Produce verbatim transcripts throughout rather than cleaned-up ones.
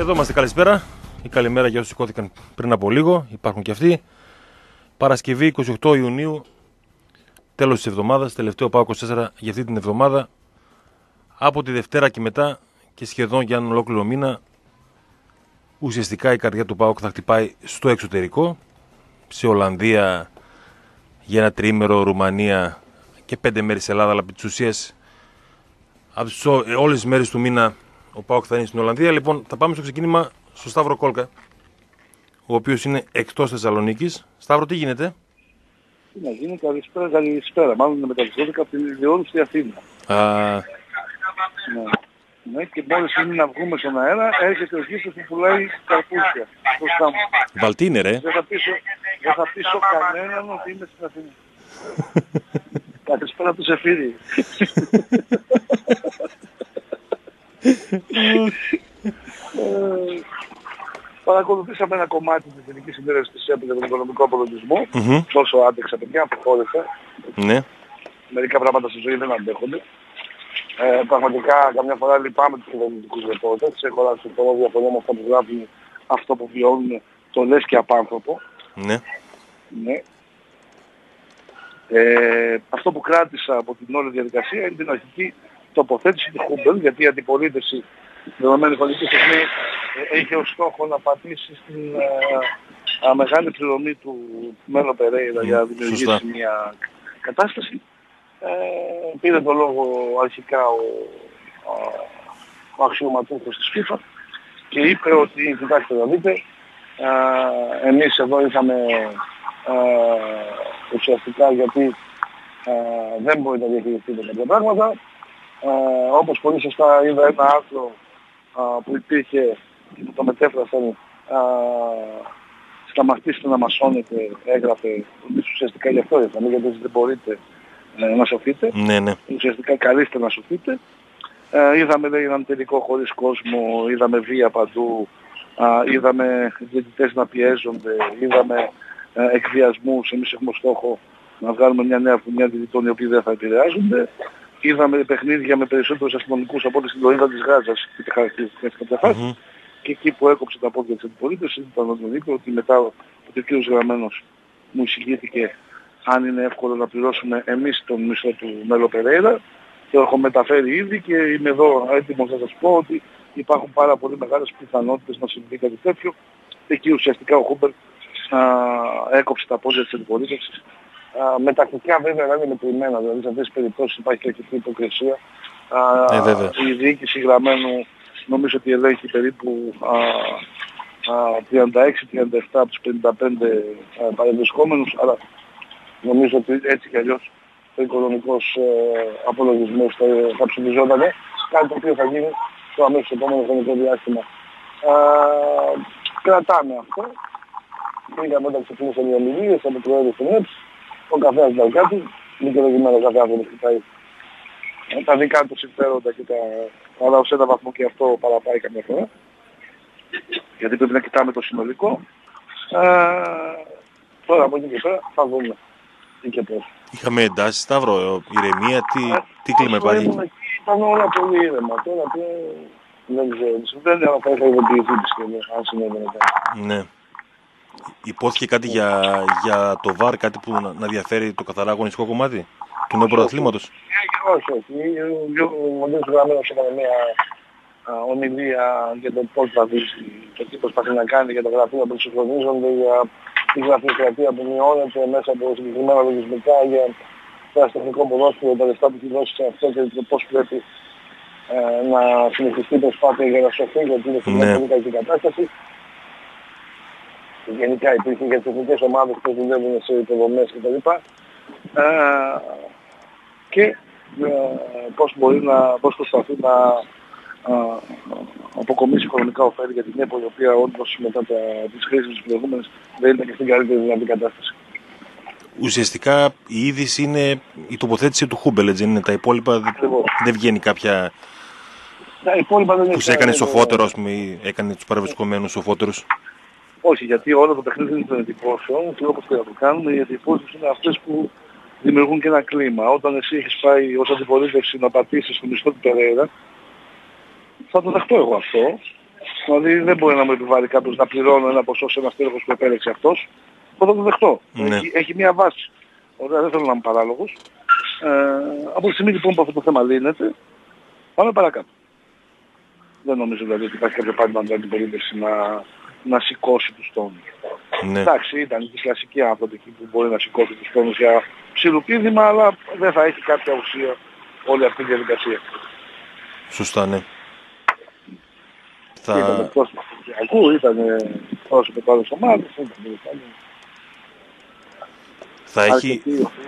Εδώ είμαστε, καλησπέρα ή καλημέρα για όσους σηκώθηκαν πριν από λίγο, υπάρχουν και αυτοί. Παρασκευή είκοσι οκτώ Ιουνίου, τέλος της εβδομάδας, τελευταίο ΠΑΟΚ είκοσι τέσσερα για αυτή την εβδομάδα. Από τη Δευτέρα και μετά και σχεδόν για έναν ολόκληρο μήνα, ουσιαστικά η καρδιά του ΠΑΟΚ θα χτυπάει στο εξωτερικό, σε Ολλανδία για ένα τριήμερο, Ρουμανία και πέντε μέρες Ελλάδα, αλλά επί της ουσίας από όλες τις μέρες του μήνα ο ΠΑΟΚ θα είναι στην Ολλανδία. Λοιπόν, θα πάμε στο ξεκίνημα στο Σταύρο Κόλκα, ο οποίος είναι εκτός Θεσσαλονίκης. Σταύρο, τι γίνεται? Τι να γίνει, καλησπέρα, καλησπέρα. Μάλλον είναι μεταξυδόδικα από την Διόνου στη Αθήνα. Α... Ναι. Ναι, και μόλις είναι να βγούμε στον αέρα, έρχεται ο γύφτος που πουλάει καρπούζια. Βαλτίνε, ρε. Δεν θα πείσω, δεν θα πείσω κανέναν ότι είμαι στην Αθήνα. Καλησπέρα του Σεφίρι. Παρακολουθήσαμε ένα κομμάτι της Εθνικής Συνέλευσης της ΕΠΕ για τον οικονομικό απολογισμό. Mm-hmm. Τόσο άντεξα παιδιά, αποχώρησα. Ναι. Μερικά πράγματα στη ζωή δεν αντέχονται. Ε, πραγματικά καμιά φορά λυπάμαι τους κυβερνητικούς ρεπόρτερς. Έχω αλλάξει πολλές διαφωνία με αυτά που γράφουν, αυτό που βιώνουν, το λες και απάνθρωπο. Ναι. Ναι. Ε, αυτό που κράτησα από την όλη διαδικασία είναι την αρχική τοποθέτηση του Χούμπελ, γιατί η αντιπολίτευση στην δεδομένη χρονική στιγμή ε, έχει ως στόχο να πατήσει στην ε, α, μεγάλη πληρωμή του Μέλο Περέιρα για να δημιουργήσει Σωστά. μια κατάσταση. Ε, πήρε το λόγο αρχικά ο, ο, ο αξιωματούχος της FIFA και είπε ότι, κοιτάξτε να δείτε, ε, εμείς εδώ είχαμε ε, ουσιαστικά γιατί ε, δεν μπορεί να διαχειριστείτε κάποια πράγματα. Ε, όπως πολύ σωστά είδα ένα άρθρο ε, που υπήρχε και που το μετέφρασαν, ε, σταματήστε να μασώνετε, έγραφε ότι ουσιαστικά γι' αυτό ήρθαμε, γιατί δεν μπορείτε ε, να σωθείτε. Ναι, ναι. Ουσιαστικά καλείστε να σωθείτε. Ε, είδαμε λέει, έναν τελικό χωρίς κόσμο, είδαμε βία παντού, ε, είδαμε διαιτητές να πιέζονται, είδαμε ε, εκβιασμούς. Εμείς έχουμε στόχο να βγάλουμε μια νέα φουνιά διαιτητών οι οποίοι δεν θα επηρεάζονται. Είδαμε παιχνίδια με περισσότερους αστυνομικούς από ό,τι στην Λωρίδα της Γάζας και τη χαρακτηριστικά κάποια φάση. Mm-hmm. Και εκεί που έκοψε τα πόδια της αντιπολίτευσης ήταν να τον είπε ότι μετά ότι ο κ. Γραμμένος μου εισηγήθηκε αν είναι εύκολο να πληρώσουμε εμείς τον μισθό του Μέλο Περέιρα. Το έχω μεταφέρει ήδη και είμαι εδώ έτοιμος να σας πω ότι υπάρχουν πάρα πολύ μεγάλες πιθανότητες να συμβεί κάτι τέτοιο. Εκεί ουσιαστικά ο Χούμπερ έκοψε τα πόδια της αντιπολίτευσης. Uh, με τακτικά βέβαια να είναι μετρημένα, δηλαδή σε αυτές τις περιπτώσεις υπάρχει αρκετή υποκρισία. Uh, ε, η διοίκηση Γραμμένου νομίζω ότι ελέγχει περίπου uh, uh, τριάντα έξι τριάντα επτά από τους πενήντα πέντε uh, παρευρισκόμενους, αλλά νομίζω ότι έτσι κι αλλιώς ο οικονομικός uh, απολογισμός θα, θα ψηφιζότανε, κάτι το οποίο θα γίνει στο αμέσως επόμενο χρονικό διάστημα. Uh, κρατάμε αυτό. Πήγαμε όταν ξεκινήσαμε οι ομιλίες από το Προέδρου του ΝΕΠΣ. Ο καφέας ήταν κάτι, δικαιολογημένο κάθε άνθρωπος κοιτάει τα δικά του συμφέροντα και τα... αλλά ως ένα βαθμό και αυτό παραπάει καμιά φορά. Γιατί πρέπει να κοιτάμε το συνολικό. Ε, τώρα από εκεί και πέρα θα δούμε τι και πώς. Είχαμε εντάσεις, Σταύρο, ηρεμία, τι, ε, τι κλίμα υπάρχει? Ήταν όλα πολύ ήρεμα. Τώρα και δεν ξέρω, συμβαίνει, αλλά θα είχα ειδοποιηθεί αν συνέβαινε κάτι. Ναι. Υπόθηκε κάτι για, για το βαρ, κάτι που να, να διαφέρει το καθαρά αγωνιστικό κομμάτι του νέου πρωταθλήματος? Όχι, όχι. Ο Μοντίνος Γραμμένος έκανε μια ομιλία για το πώς θα δει το τι προσπαθεί να κάνει για τα γραφεία που συγχρονίζονται, για τη γραφειοκρατία που μειώνεται μέσα από συγκεκριμένα λογισμικά, για το αστυνομικό ποδόσφαιρο, τα λεφτά που έχει δώσει σε αυτό και το πώς πρέπει ε, να συνεχιστεί η προσπάθεια για να σωθεί, γιατί είναι σε μια πολύ κακή κατάσταση. Γενικά υπήρχε για τις εθνικές ομάδες που δουλεύουν σε υποδομές κτλ. Ε, και ε, πώς μπορεί να, πώς προσπαθεί να ε, αποκομίσει οικονομικά ωφέλη για την ΕΠΟ, η οποία όντως μετά τα, τις χρήσεις της προηγούμενες δεν ήταν και στην καλύτερη δυνατή κατάσταση. Ουσιαστικά η είδηση είναι η τοποθέτηση του Χούμπελ, έτσι είναι? Τα υπόλοιπα Ακριβώς. δεν βγαίνει κάποια τα υπόλοιπα δεν που σε έκανε σοφότερο, ας πούμε, ή έκανε τους παρευρισκομένους σοφότερους? Όχι, γιατί όλο το παιχνίδι είναι των εντυπώσεων και όπως και να το κάνουμε, οι εντυπώσεις είναι αυτές που δημιουργούν και ένα κλίμα. Όταν εσύ έχεις πάει ως αντιπολίτευση να πατήσεις στο μισθό του Περέιρα, θα το δεχτώ εγώ αυτό, Δηλαδή δεν μπορεί να μου επιβάλλει κάποιος να πληρώνω ένα ποσό σε ένα στέλεχος που επέλεξε αυτός. Εγώ θα το δεχτώ. Ναι. Έχει, έχει μια βάση. Ωραία, δεν θέλω να είμαι παράλογος. Ε, από τη στιγμή λοιπόν που αυτό το θέμα λύνεται, πάμε παρακάτω. Δεν νομίζω δηλαδή ότι υπάρχει κάποιο πράγμα να την περίπτωση να, να σηκώσει τους τόνους. Ναι. Εντάξει, ήταν και κλασική άνθρωποι εκεί που μπορεί να σηκώσει τους τόνους για ψιλοπίδημα, αλλά δεν θα έχει κάποια ουσία όλη αυτή η διαδικασία. Σωστά, ναι. Θα... Ήταν Θα... πρόσωπο του Κυριακού, ήταν πρόσωπο του άλλου ομάδες, ήταν... ήταν... Θα έχει...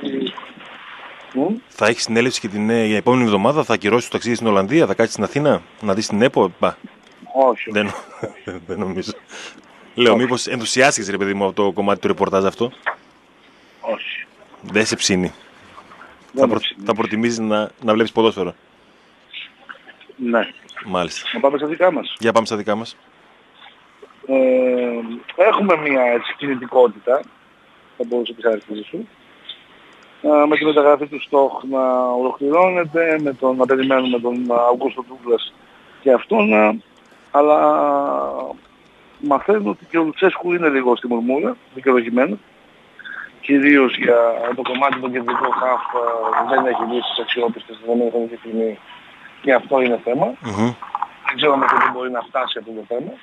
Θα έχει συνέλευση και την ε, επόμενη εβδομάδα, θα ακυρώσει το ταξίδι στην Ολλανδία, θα κάτσει στην Αθήνα, να δει την ΕΠΟ. Μπα. Όχι. Δεν, δεν νομίζω. Λέω, μήπως ενθουσιάστηκες ρε παιδί μου από το κομμάτι του ρεπορτάζ αυτό. Όχι. Δεν σε ψήνει. Θα, προ... θα προτιμήσεις να, να βλέπεις ποδόσφαιρο. Ναι. Μάλιστα. Να πάμε στα δικά μας. Για πάμε στα δικά μας. Ε, έχουμε μια έτσι, κινητικότητα, θα μπορούσε να πει σου. Ε, με τη μεταγραφή του Στόχ να ολοκληρώνεται, με τον, να περιμένουμε τον Αυγούστο Ντούγκλας και αυτόν, αλλά μαθαίνω ότι και ο Λουτσέσκου είναι λίγο στη μουρμούρα, δικαιολογημένο. Κυρίως για το κομμάτι του κεντρικού χαφ δεν έχει λύσεις αξιόπιστες, δεν έχουν δείχνει και αυτό είναι θέμα. Mm-hmm. Δεν ξέρω μέχρι τι μπορεί να φτάσει αυτό το θέμα.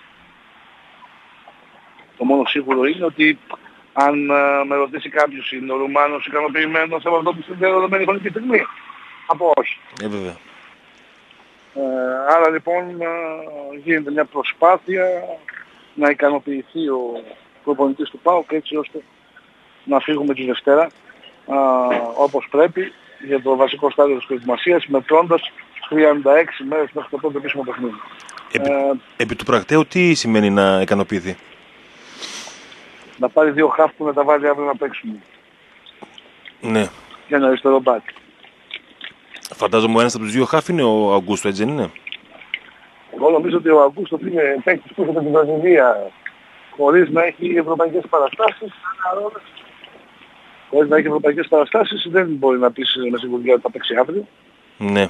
Το μόνο σίγουρο είναι ότι αν uh, με ρωτήσει κάποιος είναι ο Ρουμάνος ικανοποιημένος από αυτό που συμβαίνει δεδομένη χρονική στιγμή. Από όχι. Ε, βέβαια. Ε, άρα λοιπόν uh, γίνεται μια προσπάθεια να ικανοποιηθεί ο προπονητής του ΠΑΟΚ έτσι ώστε να φύγουμε τη Δευτέρα uh, όπως πρέπει για το βασικό στάδιο της προετοιμασίας μετρώντας τριάντα έξι μέρες μέχρι το πρώτο επίσημο παιχνίδι. Επί, ε, επί του πρακτέου τι σημαίνει να ικανοποιηθεί? Να πάρει δύο χαφ που να τα βάλει αύριο να παίξουμε. Ναι. Για ένα αριστερό μπακ. Φαντάζομαι ο ένας από τους δύο χαφ είναι ο Αγκούστο, έτσι δεν είναι? Εγώ νομίζω ότι ο Αγκούστο είναι παίκτης που έρχεται την Βραζιλία χωρίς να έχει ευρωπαϊκές παραστάσεις. Χωρίς να έχει ευρωπαϊκές παραστάσεις δεν μπορεί να πεις με σιγουριά ότι θα παίξει αύριο. Ναι.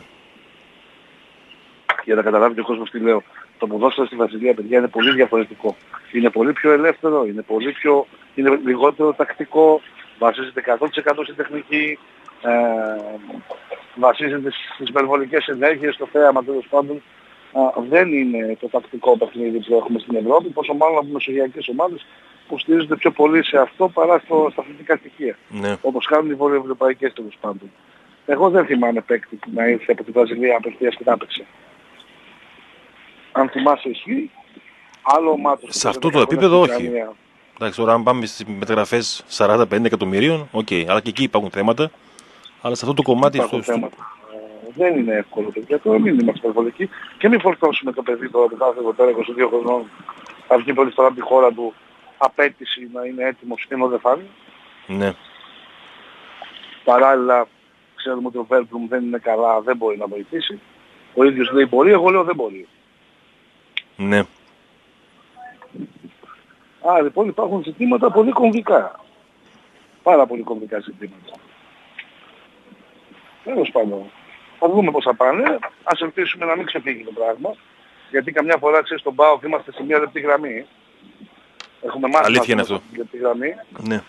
Για να καταλάβει και ο κόσμος τι λέω. Το ποδόσφαιρο στη Βραζιλία, παιδιά, είναι πολύ διαφορετικό. Είναι πολύ πιο ελεύθερο, είναι πολύ πιο... είναι λιγότερο τακτικό, βασίζεται εκατό τοις εκατό στην τεχνική, ε, βασίζεται στις υπερβολικές ενέργειες, στο θέαμα τέλος πάντων. Ε, δεν είναι το τακτικό παιχνίδι που έχουμε στην Ευρώπη, πόσο μάλλον από μεσογειακές ομάδες που στηρίζονται πιο πολύ σε αυτό παρά στο, στα αθλητικά στοιχεία. Ναι. Όπως κάνουν οι βορειοευρωπαϊκές τέλος πάντων. Εγώ δεν θυμάμαι παίκτη που να ήρθε από τη Βραζιλία απευθείας και να έπαιξε. Αν θυμάσαι εσύ, άλλο μάτος. Σε αυτό το επίπεδο όχι. Εντάξει, τώρα αν πάμε στις μεταγραφές σαράντα πενήντα εκατομμυρίων, οκ, okay, αλλά και εκεί υπάρχουν θέματα. Αλλά σε αυτό το κομμάτι... Υπάρχουν στο... θέματα. Ε, δεν είναι εύκολο, παιδιά, τώρα μην είμαστε υπερβολικοί και μην φορτώσουμε το παιδί τώρα που θα έρθει εδώ πέρα είκοσι δύο χρονών, θα βγει πολύ φορά από τη χώρα του, απέτηση να είναι έτοιμος ενώ δεν θα είναι. Ναι. Παράλληλα, ξέρουμε ότι ο Βέρμπλουμ δεν είναι καλά, δεν μπορεί να βοηθήσει. Ο ίδιος λέει μπορεί, εγώ λέω δεν μπορεί. Ναι. Άρα λοιπόν υπάρχουν ζητήματα πολύ κομβικά. Πάρα πολύ κομβικά ζητήματα. Τέλος πάντων. Θα δούμε πώς θα πάνε. Ας ελπίσουμε να μην ξεφύγει το πράγμα. Γιατί καμιά φορά ξέρεις στον ΠΑΟΚ είμαστε σε μια λεπτή γραμμή. Έχουμε μάθει αλήθεια είναι αυτό. Λεπτή γραμμή. Ναι.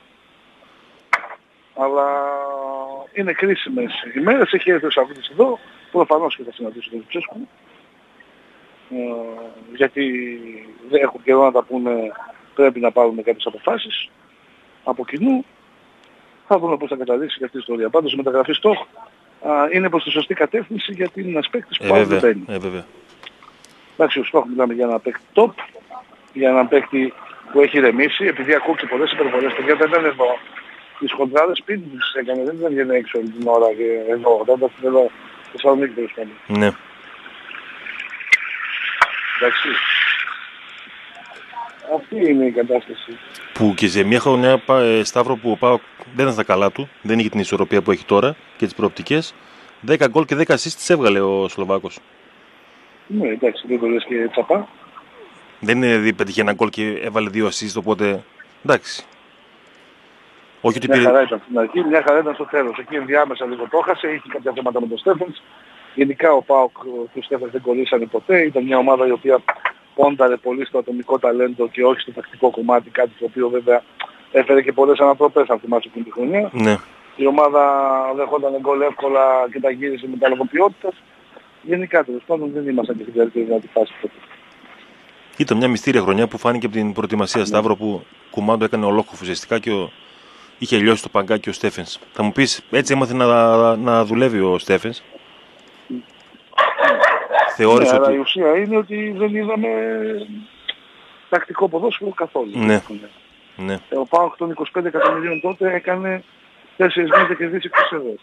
Αλλά είναι κρίσιμες ημέρες. Έχει έρθει ο Σαββίδης εδώ. Προφανώς και θα συναντήσει τον Λουτσέσκου. Ε, γιατί δεν έχουν καιρό να τα πούνε, πρέπει να πάρουμε κάποιες αποφάσεις από κοινού. Θα δούμε πώς θα καταλήξει και αυτή η ιστορία. Πάντως η μεταγραφή Στόχ είναι προς τη σωστή κατεύθυνση γιατί είναι ένας παίκτης που ε, δεν μπαίνει. Ε, βέβαια. Εντάξει, ο Στόχ μιλάμε για ένα παίκτη top, για έναν παίκτη που έχει ρεμίσει, επειδή ακούω και πολλές υπερβολές. Παιδιά δεν ήταν εδώ. Τις χοντράδες σπίτι τους έκανε, δεν ήταν βγαίνει έξω όλη την ώρα και εδώ, όταν ήταν στην Ελλάδα, στη Θεσσαλονίκη τέλος πάντων. Ναι. Εντάξει. Αυτή είναι η κατάσταση. Που και σε μια χρονιά, Σταύρο, που ο ΠΑΟΚ δεν ήταν στα καλά του, δεν είχε την ισορροπία που έχει τώρα και τις προοπτικές, δέκα γκολ και δέκα assist τις έβγαλε ο Σλοβάκος. Ναι, εντάξει, δεν το λες και τσαπά. Δεν είναι δηλαδή πέτυχε ένα γκολ και έβαλε δύο assist, οπότε εντάξει. Όχι ότι μια πήρε... χαρά ήταν στην αρχή, μια χαρά ήταν στο τέλος. Εκεί ενδιάμεσα λίγο το έχασε, είχε κάποια θέματα με τον Στέφενς. Γενικά ο ΠΑΟΚ του Στέφενς δεν κολλήσανε ποτέ. Ήταν μια ομάδα η οποία πόνταρε πολύ στο ατομικό ταλέντο και όχι στο τακτικό κομμάτι, κάτι το οποίο βέβαια έφερε και πολλές ανατροπές, αν θυμάσαι την χρονιά. Ναι. Η ομάδα δεχόταν γκολ εύκολα και τα γύρισε με τα λογοποιότητας. Γενικά τέλος πάντων δεν ήμασταν και στην καλύτερη δυνατή φάση τότε. Ήταν μια μυστήρια χρονιά που φάνηκε από την προετοιμασία, ναι. Σταύρο, που κουμάντο έκανε ολόκληρο ουσιαστικά και ο... είχε λιώσει το παγκάκι ο Στέφενς. Θα μου πεις, έτσι έμαθε να, να δουλεύει ο Στέφενς. Θεώρησε ναι, ότι... αλλά η ουσία είναι ότι δεν είδαμε τακτικό ποδόσφαιρο καθόλου. Ναι. Ναι. Ο ΠΑΟΚ των είκοσι πέντε εκατομμυρίων τότε έκανε τέσσερις μήνες και κερδίσει είκοσι ευρώ.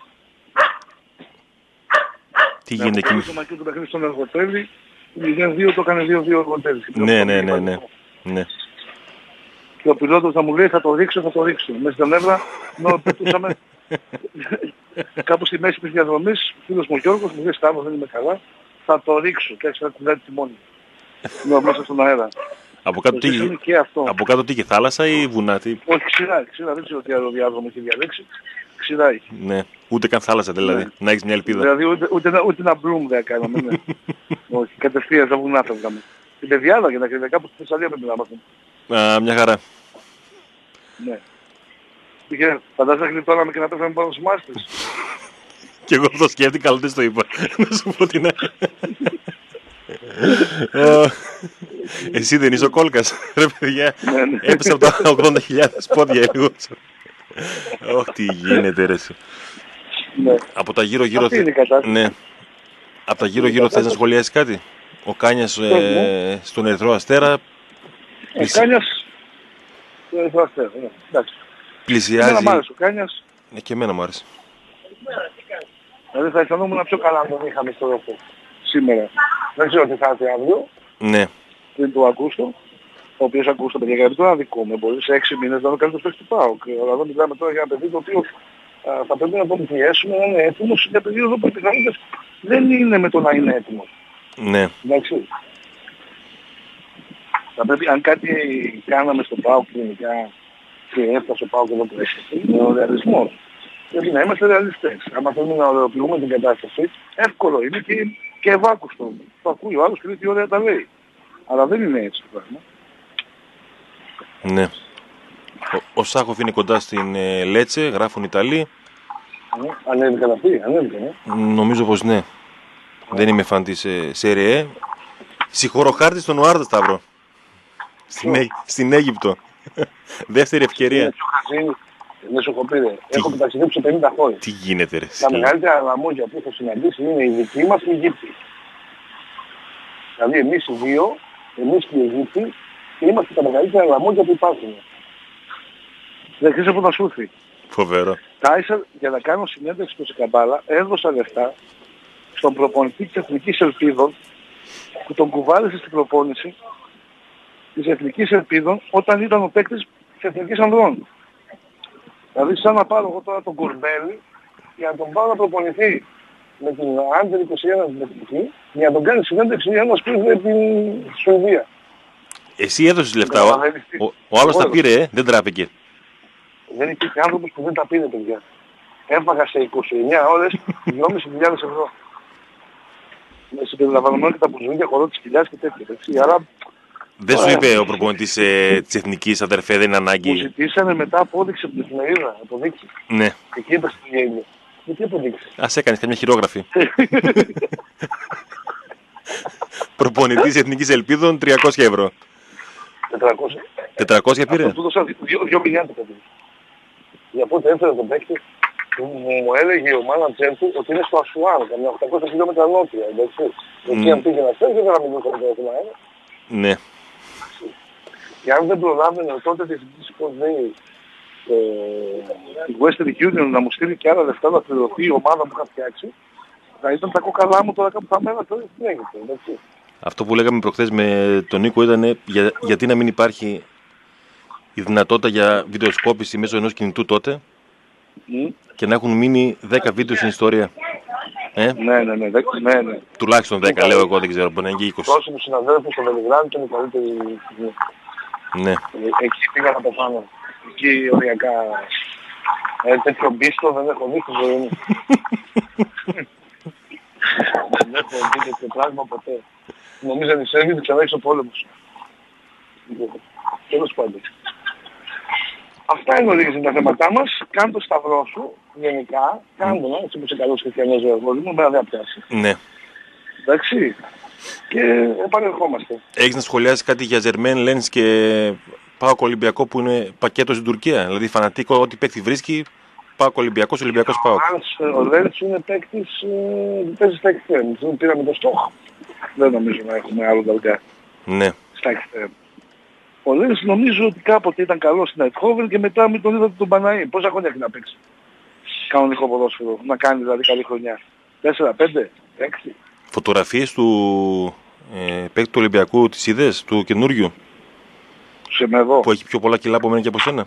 Τι γίνεται εκεί. Το μακρύ του παιχνίδι στον Εργοτέλη, μηδέν δύο το έκανε δύο δύο Εργοτέλη. Ναι, ναι, ναι, ναι, ναι. Και ο πιλότος θα μου λέει θα το ρίξω, θα το ρίξω. Μέσα στην νεύρα, ενώ πετούσαμε κάπου στη μέση της διαδρομής, ο φίλος μου ο Γιώργος μου λέει Σταύρο δεν είμαι καλά, θα το ρίξω και άρχισε να κουνάει τη μόνη. Ναι, μέσα στον αέρα. Από κάτω, τι... από κάτω τι είχε, θάλασσα ή βουνά, τι... Όχι, ξηρά, ξηρά, δεν ξέρω τι άλλο διάδρομο έχει διαλέξει. Ξηρά είχε. Ναι, ούτε καν θάλασσα δηλαδή, ναι. Να έχεις μια ελπίδα. Δηλαδή ούτε, ούτε, ούτε ένα μπλουμ δεν κάναμε, ναι. Όχι, κατευθείαν στα βουνά θα βγάμε. Την παιδιάδα για να κρίνει, κάπου στη Θεσσαλία πρέπει να μάθουμε. Α, μια χαρά. Ναι. Είχε, φαντάζεσαι να γλιτώναμε και να πέφταμε πάνω στους μάστες. Κι εγώ το σκέφτηκα, αλλά δεν το είπα. Να σου πω την άλλη. Εσύ δεν είσαι ο Κόλκας, ρε παιδιά. Έπεσε από τα ογδόντα χιλιάδες πόδια λίγο. Όχι, τι γίνεται ρε σου. Από τα γύρω-γύρω... Ναι. Από τα γύρω-γύρω θες να σχολιάσεις κάτι. Ο Κάνιας στον Ερυθρό Αστέρα. Ο Κάνιας στον Ερυθρό Αστέρα, εντάξει. Πλησιάζει... Εμένα μ' άρεσε ο Κάνιας. Ναι, και εμένα μου άρεσε. Δηλαδή θα αισθανόμουν πιο καλά αν τον είχαμε στο ρόφο σήμερα. Δεν ξέρω τι θα έρθει αύριο. Ναι. Πριν του Ακούστο, ο οποίος Ακούστο παιδιά γιατί τώρα δικούμε. Μπορεί σε έξι μήνες να είναι ο καλύτερος παίκτης του ΠΑΟΚ. Αλλά εδώ μιλάμε τώρα για ένα παιδί το οποίο α, θα πρέπει να τον πιέσουμε να είναι έτοιμος για περίοδο που οι πιθανότητες δεν είναι με το να είναι έτοιμος. Ναι. Εντάξει. Θα πρέπει, αν κάτι κάναμε στο ΠΑΟΚ κλινικά και έφτασε ο ΠΑΟΚ εδώ που έχει, είναι ο ρεαλισμός. Πρέπει να είμαστε ρεαλιστές. Αν θέλουμε να ωρεοποιούμε την κατάσταση, εύκολο είναι και, και ευάκουστο. Το ακούει ο άλλος και λέει τι ωραία τα λέει. Αλλά δεν είναι έτσι το πράγμα. Ναι. Ο, ο Σάχοφ είναι κοντά στην ε, Λέτσε, γράφουν Ιταλοί. Ε, ανέβηκαν αυτοί, ανέβηκαν. Ε. Νομίζω πως ναι. Yeah. Δεν είμαι φαν της ε, Σέρια. Συγχωρώ χάρτη στον Ουάρντα Σταύρο. Στην, ε, στην Αίγυπτο. Δεύτερη ευκαιρία. Δεν σου έχω πει, ρε. Έχω ταξιδέψει σε πενήντα χώρες. Τι γίνεται ρε. Τα μεγαλύτερα λαμόγια που έχω συναντήσει είναι οι δικοί μας οι Αιγύπτιοι. Δηλαδή εμείς οι δύο, εμείς και οι Αιγύπτιοι, είμαστε τα μεγαλύτερα λαμόγια που υπάρχουν. Δεν ξέρεις από να σου έρθει. Φοβερό. Τάισα για να κάνω συνέντευξη στο Σικαμπάλα έδωσα λεφτά στον προπονητή της Εθνικής Ελπίδων που τον κουβάλισε στην προπόνηση της Εθνικής Ελπίδων όταν ήταν ο παίκτης της Εθνικής Ανδρών. Δηλαδή σαν να πάρω εγώ τώρα τον Κουρμπέλη για να τον πάω να προπονηθεί με την Άντερ είκοσι ένα στην Εθνική για να τον κάνει συνέντευξη για να σπίτι με την Σουηδία. Εσύ έδωσες λεφτά, ο, ο, ο άλλος τα πήρε, ε, δεν τράπηκε. Δεν υπήρχε άνθρωπος που δεν τα πήρε παιδιά. Έφαγα σε είκοσι εννιά ώρες δυόμισι χιλιάδες ευρώ. Με συμπεριλαμβανομένο και τα μπουζούνια χορό της κοιλιάς και τέτοια. Έτσι, αλλά... Δεν σου είπε ο προπονητής ε, της Εθνικής αδερφέ, δεν είναι ανάγκη. Μου ζητήσανε μετά απόδειξη από την εφημερίδα, αποδείξει. Ναι. Εκεί είπα στην γένεια. Γιατί αποδείξει. Ας έκανες καμιά χειρόγραφη. Προπονητής Εθνικής Ελπίδων τριακόσια ευρώ. τετρακόσια. τετρακόσια πήρε. Αυτό του δώσα δύο μηδιάτικα. Για πότε έφερε τον παίκτη, μου έλεγε ο μάνατζερ του ότι είναι στο Ασουάν, καμιά οκτακόσια χιλιόμετρα νότια. Εκεί αν πήγε να φέρει, δεν θα μιλούσε με τον αέρα. Ναι. Και αν δεν προλάβαινε τότε τη Σικοδέη η Western Union να μου στείλει και άλλα λεφτά να πληρωθεί η ομάδα που είχα φτιάξει, θα ήταν τα κόκαλά μου τώρα κάπου θα μένα, τώρα τι έγινε, εντάξει. Αυτό που λέγαμε προχθές με τον Νίκο ήταν για, γιατί να μην υπάρχει η δυνατότητα για βιντεοσκόπηση μέσω ενός κινητού τότε mm. και να έχουν μείνει δέκα βίντεο στην ιστορία. Ε? Ναι, ναι, ναι, ναι, ναι. Τουλάχιστον δέκα λέω εγώ, δεν ξέρω, μπορεί να είναι και είκοσι. Τόσοι μου συναδέλφους στο Βελιγράδι ήταν η καλύτερη. Ναι. Εκεί πήγα να πεθάνω. Εκεί οριακά. Ε, τέτοιο μπίστο δεν έχω δει στη ζωή μου. Δεν έχω δει τέτοιο πράγμα ποτέ. Νομίζω ότι Σέρβοι δεν ξανά ο πόλεμος. Τέλος πάντων. Αυτά γνωρίζουν τα θέματά μας. Κάνε το σταυρό σου, γενικά. Κάνε το, έτσι όπως είσαι καλός χριστιανός ζωγός μου, μέρα δεν πιάσει. Ναι. Εντάξει. Και επανερχόμαστε. Έχεις να σχολιάσεις κάτι για Ζερμέν Λένς και ΠΑΟΚ Ολυμπιακό που είναι πακέτο στην Τουρκία? Δηλαδή φανατικό, ό,τι παίκτη βρίσκει, ΠΑΟΚ Ολυμπιακός, Ολυμπιακός ΠΑΟΚ. Αν ο Λένς είναι παίκτης, παίζει στα εξτρέμ. Πήραμε το στόχο. Δεν νομίζω να έχουμε άλλο δαλκά. Ναι. Στα εξτρέμ. Ο Λένς νομίζω ότι κάποτε ήταν καλός στην Αιτχόβεν και μετά μην τον είδατε τον Παναή. Πόσα χρόνια έχει να παίξει κανονικό ποδόσφαιρο, να κάνει δηλαδή καλή χρονιά? τέσσερα, πέντε, έξι. Φωτογραφίες του ε, παίκτη του Ολυμπιακού τις είδες, του καινούριου? Σεμέδο. Που έχει πιο πολλά κιλά από μένα και από σένα.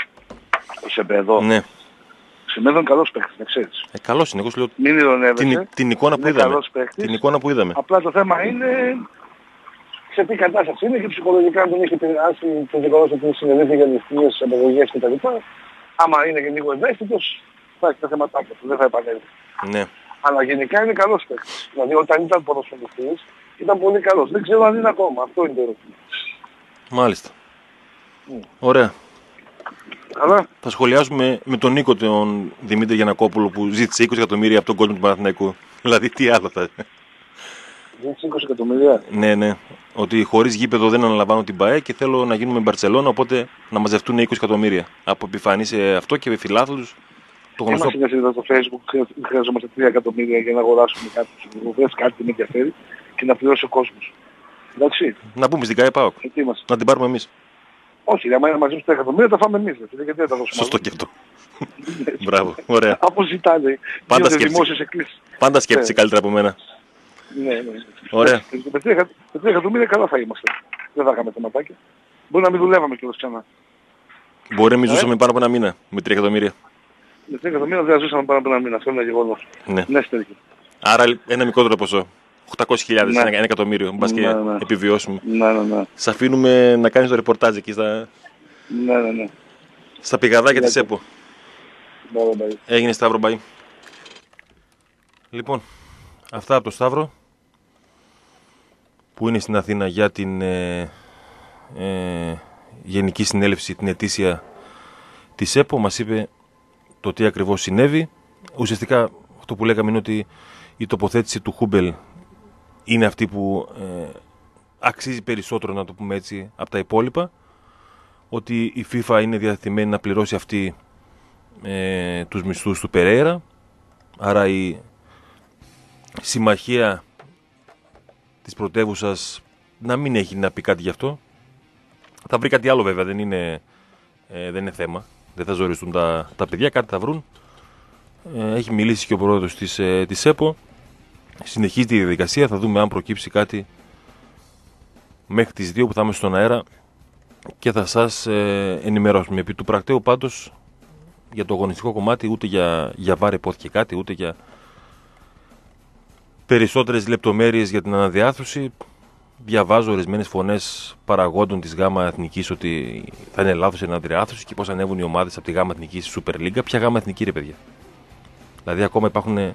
Σεμέδο. Ναι. Σεμέδο είναι καλός παίκτης, να ξέρεις. Ε, καλός είναι, εγώ σου λέω Μην ηρωνεύεσαι. την, την, εικόνα που είδαμε. την εικόνα που είδαμε. Απλά το θέμα είναι σε τι κατάσταση είναι και ψυχολογικά αν τον έχει επηρεάσει το γεγονός ότι συνελήφθη για ληστείες, απαγωγές κτλ. Άμα είναι και λίγο ευαίσθητος, θα έχει τα θέματα του, δεν θα επανέλθει. Ναι. Αλλά γενικά είναι καλός παίκτης. Δηλαδή όταν ήταν ποδοσφαιριστής ήταν πολύ καλός. Δεν ξέρω αν είναι ακόμα. Αυτό είναι το ερώτημα. Μάλιστα. Mm. Ωραία. Καλά. Θα σχολιάσουμε με τον Νίκο τον Δημήτρη Γιαννακόπουλο που ζήτησε είκοσι εκατομμύρια από τον κόσμο του Παναθηναϊκού. Δηλαδή τι άλλο θα... Ζήτησε είκοσι εκατομμύρια. Ναι, ναι. Ότι χωρίς γήπεδο δεν αναλαμβάνω την ΠΑΕ και θέλω να γίνουμε Μπαρτσελώνα, οπότε να μαζευτούν είκοσι εκατομμύρια. Από επιφανή σε αυτό και με φιλάθλους. Το γνωστό... Είμαστε είδα στο Facebook, χρειαζόμαστε τρία εκατομμύρια για να αγοράσουμε κάτι ψηφοδρομές, κάτι που με ενδιαφέρει και να πληρώσει ο κόσμος. Εντάξει. Να πούμε στην ΚΑΕ ΠΑΟΚ. Να την πάρουμε εμείς. Όχι, άμα είναι μαζί στους τρία εκατομμύρια τα φάμε εμείς. Γιατί δεν τα δώσουμε. Σωστό και αυτό. Μπράβο, ωραία. Από ζητάνε. Πάντα σκέφτεσαι. Πάντα σκέφτεσαι καλύτερα από μένα. Ναι, ναι. Ωραία. Με τρία εκατομμύρια καλά θα είμαστε. Δεν θα είχαμε θεματάκια. Μπορεί να μην δουλεύαμε κιόλας ξανά. Μπορεί να μην ζούσαμε πάνω από ένα μήνα με τρία εκατομμύρια. Με τρία εκατομμύρια δεν ζούσαμε πάνω από ένα μήνα. Αυτό είναι ένα γεγονός. Ναι. Ναι, στέλνει. Άρα ένα μικρότερο ποσό. οκτακόσιες χιλιάδες, ναι. ένα, ένα εκατομμύριο. Μπας και ναι, ναι. επιβιώσουμε. Ναι, ναι, ναι. Σ' αφήνουμε να κάνεις το ρεπορτάζ εκεί στα, ναι, ναι, ναι. στα πηγαδάκια της ΕΠΟ. Μπράβο, Έγινε Σταύρο Μπαΐ. Λοιπόν, αυτά από το Σταύρο που είναι στην Αθήνα για την ε, ε, Γενική Συνέλευση, την ετήσια της ΕΠΟ. Μας είπε το τι ακριβώς συνέβη. Ουσιαστικά αυτό που λέγαμε είναι ότι η τοποθέτηση του Χούμπελ είναι αυτή που ε, αξίζει περισσότερο, να το πούμε έτσι, από τα υπόλοιπα. Ότι η FIFA είναι διαθετημένη να πληρώσει αυτή ε, τους μισθούς του Περέιρα. Άρα η συμμαχία της πρωτεύουσας να μην έχει να πει κάτι γι' αυτό. Θα βρει κάτι άλλο βέβαια, δεν είναι, ε, δεν είναι θέμα. Δεν θα ζοριστούν τα, τα παιδιά, κάτι θα βρουν. Ε, έχει μιλήσει και ο πρόεδρος της, ε, της ΕΠΟ. Συνεχίζει τη διαδικασία, θα δούμε αν προκύψει κάτι μέχρι τις δύο που θα είμαι στον αέρα και θα σας ε, ενημερώσουμε. Επί του πρακτέου πάντως για το αγωνιστικό κομμάτι ούτε για, για βάρ υπόθηκε κάτι, ούτε για περισσότερες λεπτομέρειες για την αναδιάρθρωση. Διαβάζω ορισμένες φωνές παραγόντων της ΓΑΜΑ Εθνικής ότι θα είναι λάθος η αναδιάρθρωση και πώς ανέβουν οι ομάδες από τη ΓΑΜΑ Εθνική στη Super League. Ποια ΓΑΜΑ Εθνική, ρε παιδιά? Δηλαδή ακόμα υπάρχουν.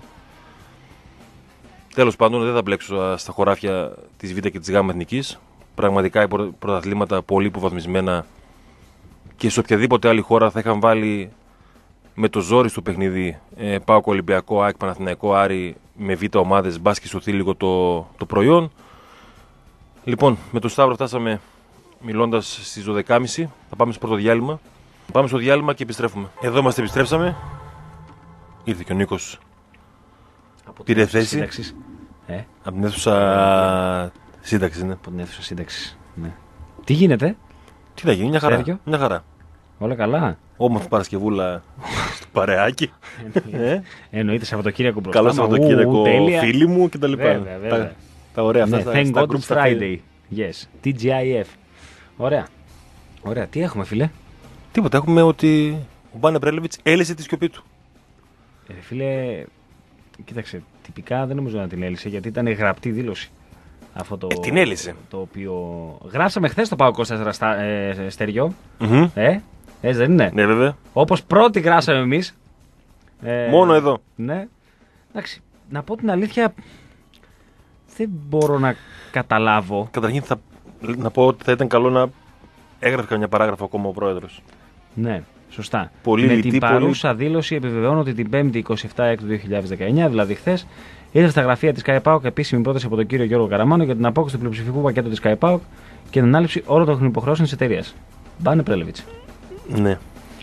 Τέλος πάντων, δεν θα μπλέξω στα χωράφια της Β' και της ΓΑΜΑ Εθνικής. Πραγματικά οι πρωταθλήματα πολύ υποβαθμισμένα και σε οποιαδήποτε άλλη χώρα θα είχαν βάλει με το ζόρι στο παιχνίδι ε, ΠΑΟΚ Ολυμπιακό, ΑΕΚ Παναθηναϊκό, Άρη με Β' ομάδες, μπας και σωθεί λίγο το, το προϊόν. Λοιπόν, με τον Σταύρο φτάσαμε μιλώντας στις δώδεκα και μισή. Θα πάμε στο πρώτο διάλειμμα. Πάμε στο διάλειμμα και επιστρέφουμε. Εδώ είμαστε, επιστρέψαμε. Ήρθε και ο Νίκος. Πήρε θέση. Ε? Από την αίθουσα σύνταξη, ναι. Από την αίθουσα σύνταξη. Ναι. Τι γίνεται? Τι θα γίνει, μια χαρά. Σέρβιο? Μια χαρά. Όλα καλά. Όμορφη Παρασκευούλα στο παρεάκι. ε? Εννοείται Σαββατοκύριακο μπροστά. Καλό Σαββατοκύριακο, φίλοι μου κτλ. Βέβαια, βέβαια. Τα, τα ωραία αυτά. Ναι, στα, thank στα God groups it's Friday. Yes. τι τζι άι εφ. Ωραία. Ωραία. Τι έχουμε, φίλε? Τίποτα. Έχουμε ότι ο Μπάνε Μπρέλεβιτς έλυσε τη σιωπή του. Ε, φίλε, κοίταξε. Τυπικά δεν νομίζω να την έλυσε γιατί ήταν γραπτή δήλωση. Αυτό το, ε, την έλυσε. Το οποίο γράψαμε χθες το ΠΑΟΚ είκοσι τέσσερα ε, στεριό. Mm-hmm. Ε, έτσι δεν είναι? Ναι, βέβαια. Όπως πρώτοι γράψαμε εμείς. Ε, Μόνο εδώ. Ναι. Εντάξει, να πω την αλήθεια, δεν μπορώ να καταλάβω. Καταρχήν θα, να πω ότι θα ήταν καλό να έγραφε καμιά παράγραφο ακόμα ο πρόεδρος. Ναι, σωστά. Πολύ με λιτή, την παρούσα πολύ... δήλωση επιβεβαιώνω ότι την πέμπτη εικοστή εβδόμη Έκτου δύο χιλιάδες δεκαεννιά, δηλαδή χθες, ήρθε στα γραφεία της ΚΑΕΠΑΟΚ επίσημη πρόταση από τον κύριο Γιώργο Καραμάνο για την απόκτηση του πλειοψηφικού πακέτου της ΚΑΕΠΑΟΚ και την ανάληψη όλων των υποχρεώσεων της εταιρείας. Μπάνε Πρέλεβιτς. Ναι.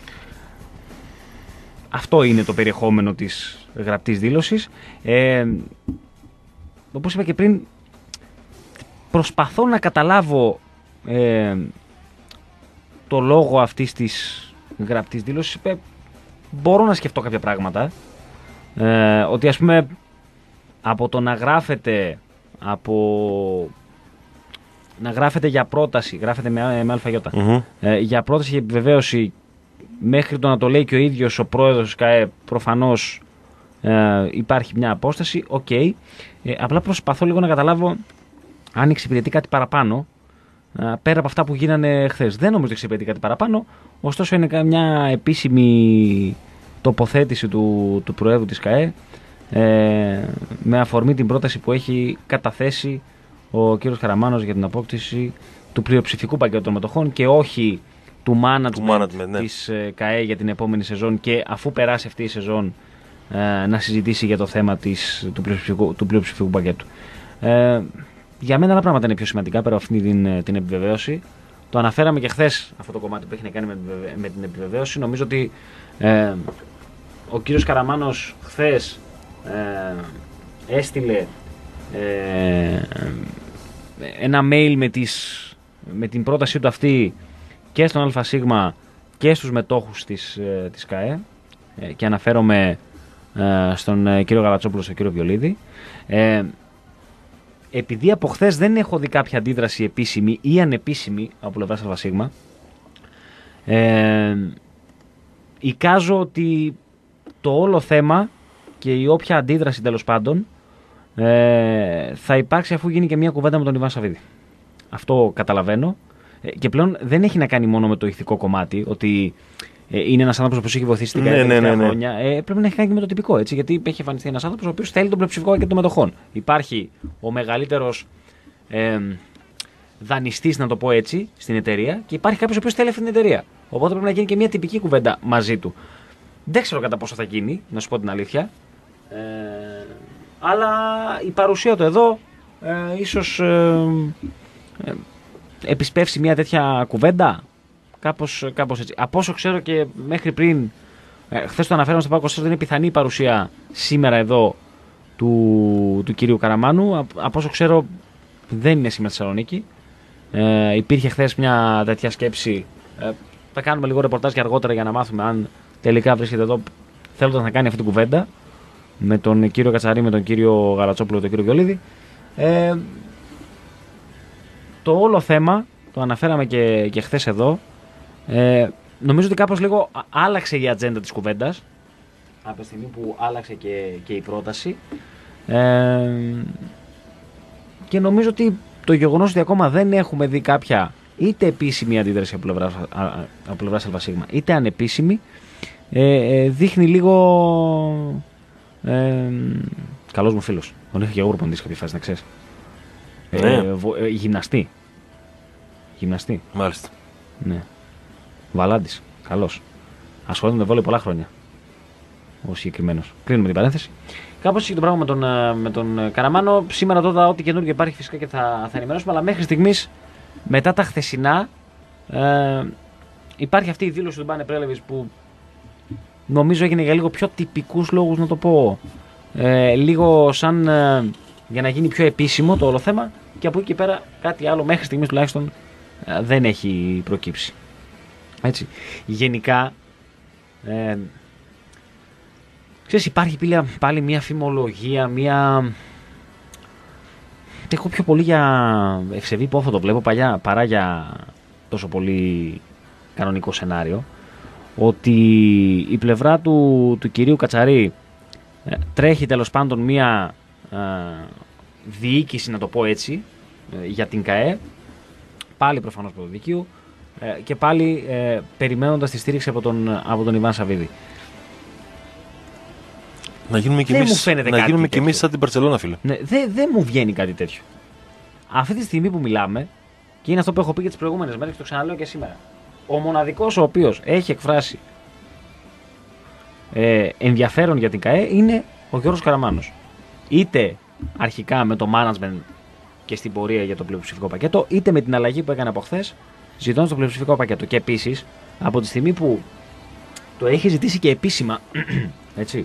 Αυτό είναι το περιεχόμενο της γραπτής δήλωσης. Ε, όπως είπα και πριν, προσπαθώ να καταλάβω ε, το λόγο αυτής της γραπτής δήλωσης. Ε, μπορώ να σκεφτώ κάποια πράγματα. Ε, ότι ας πούμε από το να γράφεται από... να γράφεται για πρόταση, γράφεται με, με αλφαγιώτα, mm-hmm. ε, για πρόταση για επιβεβαίωση μέχρι το να το λέει και ο ίδιος ο πρόεδρος της ΚΑΕ, προφανώς ε, υπάρχει μια απόσταση, οκ. Okay. Ε, απλά προσπαθώ λίγο να καταλάβω αν εξυπηρετεί κάτι παραπάνω, ε, πέρα από αυτά που γίνανε χθες. Δεν νομίζω ότι εξυπηρετεί κάτι παραπάνω, ωστόσο είναι μια επίσημη τοποθέτηση του, του Προέδρου της ΚΑΕ, ε, με αφορμή την πρόταση που έχει καταθέσει ο κύριος Καραμάνος για την απόκτηση του πλειοψηφικού πακέτου των μετοχών και όχι του management, του management ναι. της ΚΑΕ για την επόμενη σεζόν, και αφού περάσει αυτή η σεζόν ε, να συζητήσει για το θέμα της, του, πλειοψηφικού, του πλειοψηφικού πακέτου. Ε, για μένα άλλα πράγματα είναι πιο σημαντικά πέρα από αυτή την, την επιβεβαίωση. Το αναφέραμε και χθες αυτό το κομμάτι που έχει να κάνει με, με την επιβεβαίωση. Νομίζω ότι ε, ο κύριος Καραμάνος χθες ε, έστειλε ε, ένα mail με, τις, με την πρότασή του αυτή και στον ΑΣ και στους μετόχους της, της ΚΑΕ, ε, και αναφέρομαι ε, στον ε, κύριο Γαλατσόπουλο, στον κύριο Βιολίδη. Ε, επειδή από χθες δεν έχω δει κάποια αντίδραση επίσημη ή ανεπίσημη από πλευράς ΑΣ, ε, εικάζω ότι το όλο θέμα και η όποια αντίδραση τέλος πάντων ε, θα υπάρξει αφού γίνει και μια κουβέντα με τον Ιβάν Σαββίδη. Αυτό καταλαβαίνω. Και πλέον δεν έχει να κάνει μόνο με το ηθικό κομμάτι, ότι ε, είναι ένας άνθρωπος που έχει βοηθήσει την ναι, ναι, ναι, ναι. χρόνια. Ε, πρέπει να έχει κάνει και με το τυπικό, έτσι, γιατί έχει εμφανιστεί ένας άνθρωπος ο οποίος θέλει τον πλειοψηφικό πακέτο των μετοχών. Υπάρχει ο μεγαλύτερος ε, δανειστής, να το πω έτσι, στην εταιρεία, και υπάρχει κάποιος ο οποίος θέλει αυτή την εταιρεία. Οπότε πρέπει να γίνει και μια τυπική κουβέντα μαζί του. Δεν ξέρω κατά πόσο θα γίνει, να σου πω την αλήθεια. Ε, αλλά η παρουσία του εδώ ε, ίσως ε, ε, επισπεύσει μια τέτοια κουβέντα. Κάπως, κάπως έτσι. Από όσο ξέρω και μέχρι πριν, ε, χθες το αναφέραμε στο ΠΑΟΚ, δεν είναι πιθανή η παρουσία σήμερα εδώ του, του κυρίου Καραμάνου. Από όσο ξέρω δεν είναι σήμερα στη Θεσσαλονίκη. Ε, υπήρχε χθες μια τέτοια σκέψη. Ε, θα κάνουμε λίγο ρεπορτάζ και αργότερα για να μάθουμε αν τελικά βρίσκεται εδώ, θέλοντας να κάνει αυτή την κουβέντα με τον κύριο Κατσαρή, με τον κύριο Γαλατσόπουλο, τον κύριο Βιολίδη. Ε, το όλο θέμα, το αναφέραμε και, και χθες εδώ, ε, νομίζω ότι κάπως λίγο άλλαξε η ατζέντα της κουβέντας από τη στιγμή που άλλαξε και, και η πρόταση, ε, και νομίζω ότι το γεγονός ότι ακόμα δεν έχουμε δει κάποια είτε επίσημη αντίδραση από πλευράς, από πλευράς ΑΣ, είτε ανεπίσημη, ε, ε, δείχνει λίγο ε, καλός μου φίλος, τον είχα και εγώ προπονητής κάποια φάση, να ξέρεις. Ναι. Ε, βο, ε, γυμναστή. Γυμναστή. Μάλιστα. Ναι. Βαλάντης. Καλός. Ασχολείται με βόλεϊ πολλά χρόνια. Ο συγκεκριμένος. Κλείνουμε την παρένθεση. Κάπως έτσι το πράγμα με τον, με τον Καραμάνο. Σήμερα τότε ό,τι καινούργιο υπάρχει φυσικά και θα, θα ενημερώσουμε. Αλλά μέχρι στιγμής, μετά τα χθεσινά, ε, υπάρχει αυτή η δήλωση του Μπάνε Πρέλεβιτς που νομίζω έγινε για λίγο πιο τυπικούς λόγους, να το πω. Ε, λίγο σαν ε, για να γίνει πιο επίσημο το όλο θέμα, και από εκεί και πέρα κάτι άλλο μέχρι στιγμής τουλάχιστον ε, δεν έχει προκύψει. Έτσι. Γενικά, ε, ξέρεις, υπάρχει πάλι μια φημολογία, μια... Έχω πιο πολύ για ευσεβή πόφο το βλέπω παλιά, παρά για τόσο πολύ κανονικό σενάριο, ότι η πλευρά του, του κυρίου Κατσαρή ε, τρέχει τέλος πάντων μια ε, διοίκηση, να το πω έτσι, ε, για την ΚΑΕ, πάλι προφανώς πρωτοδικείου, ε, και πάλι ε, περιμένοντας τη στήριξη από τον, από τον Ιβάν Σαββίδη. Να γίνουμε κι δεν εμείς, μου φαίνεται να κάτι γίνουμε κι εμείς τέτοιο. σαν την Μπαρτσελόνα, φίλε. Ναι, δεν δε μου βγαίνει κάτι τέτοιο. Αυτή τη στιγμή που μιλάμε, και είναι αυτό που έχω πει και τις προηγούμενες μέρες και το ξαναλέω και σήμερα. Ο μοναδικός ο οποίος έχει εκφράσει ε, ενδιαφέρον για την ΚΑΕ είναι ο Γιώργος Καραμάνος. Είτε αρχικά με το management και στην πορεία για το πλειοψηφικό πακέτο, είτε με την αλλαγή που έκανε από χθες, ζητώντας το πλειοψηφικό πακέτο. Και επίσης, από τη στιγμή που το έχει ζητήσει και επίσημα, έτσι,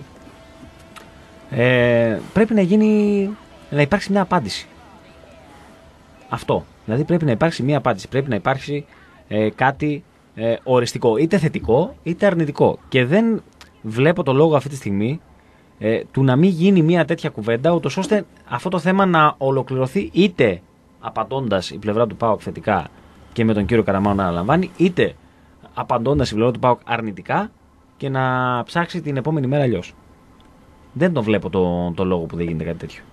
ε, πρέπει να γίνει, να υπάρξει μια απάντηση. Αυτό. Δηλαδή πρέπει να υπάρξει μια απάντηση. Πρέπει να υπάρξει ε, κάτι ε, οριστικό. Είτε θετικό είτε αρνητικό. Και δεν βλέπω το λόγο αυτή τη στιγμή ε, του να μην γίνει μια τέτοια κουβέντα, ούτως ώστε αυτό το θέμα να ολοκληρωθεί είτε απαντώντας η πλευρά του ΠΑΟΚ θετικά και με τον κύριο Καραμάνο να αναλαμβάνει, είτε απαντώντας η πλευρά του ΠΑΟΚ αρνητικά και να ψάξει την επόμενη μέρα αλλιώς. Δεν τον βλέπω το, το λόγο που δεν γίνεται κάτι τέτοιο.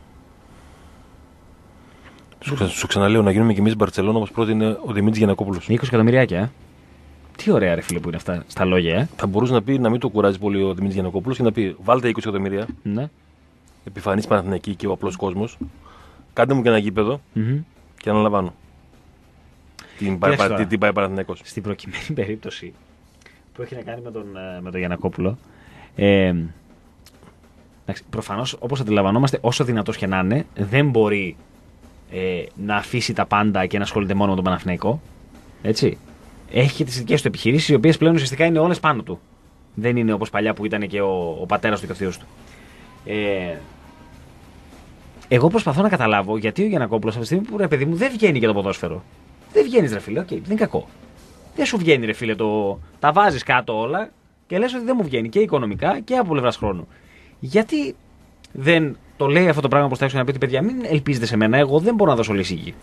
Σου, ξα, σου ξαναλέω να γίνουμε κι εμείς Μπαρτσελόνα όπως πρότεινε ο Δημήτρης Γιαννακόπουλος. είκοσι εκατομμυριάκια, ε. Τι ωραία, ρε φίλε, που είναι αυτά στα λόγια, ε. Θα μπορούσε να πει να μην το κουράζει πολύ ο Δημήτρης Γιαννακόπουλος και να πει: βάλτε είκοσι εκατομμύρια. Ναι. Επιφανής Παναθηναϊκή και ο απλός κόσμος. Κάντε μου και ένα γήπεδο Mm-hmm. και αναλαμβάνω. Την πάει, τι, τι πάει Παναθηναϊκός. Στην προκειμένη περίπτωση που έχει να κάνει με τον, με τον Γιαννακόπουλο. Ε, προφανώς, όπως αντιλαμβανόμαστε, όσο δυνατός και να είναι, δεν μπορεί ε, να αφήσει τα πάντα και να ασχολείται μόνο με τον Παναθηναϊκό. Έτσι. Έχει και τις δικές του επιχειρήσεις, οι οποίες πλέον ουσιαστικά είναι όλες πάνω του. Δεν είναι όπως παλιά που ήταν και ο, ο πατέρας του και ο θείος του. Ε, εγώ προσπαθώ να καταλάβω γιατί ο Γιαννακόπουλος αυτή τη στιγμή που, ρε παιδί μου, δεν βγαίνει για το ποδόσφαιρο. Δεν βγαίνει, ρε φίλε, okay, δεν είναι κακό. Δεν σου βγαίνει, ρε φίλε, το... τα βάζεις κάτω όλα και λες ότι δεν μου βγαίνει και οικονομικά και από πλευράς χρόνου. Γιατί δεν το λέει αυτό το πράγμα προς τα έξω να πείτε, παιδιά, μην ελπίζετε σε μένα, εγώ δεν μπορώ να δώσω λύση εκεί.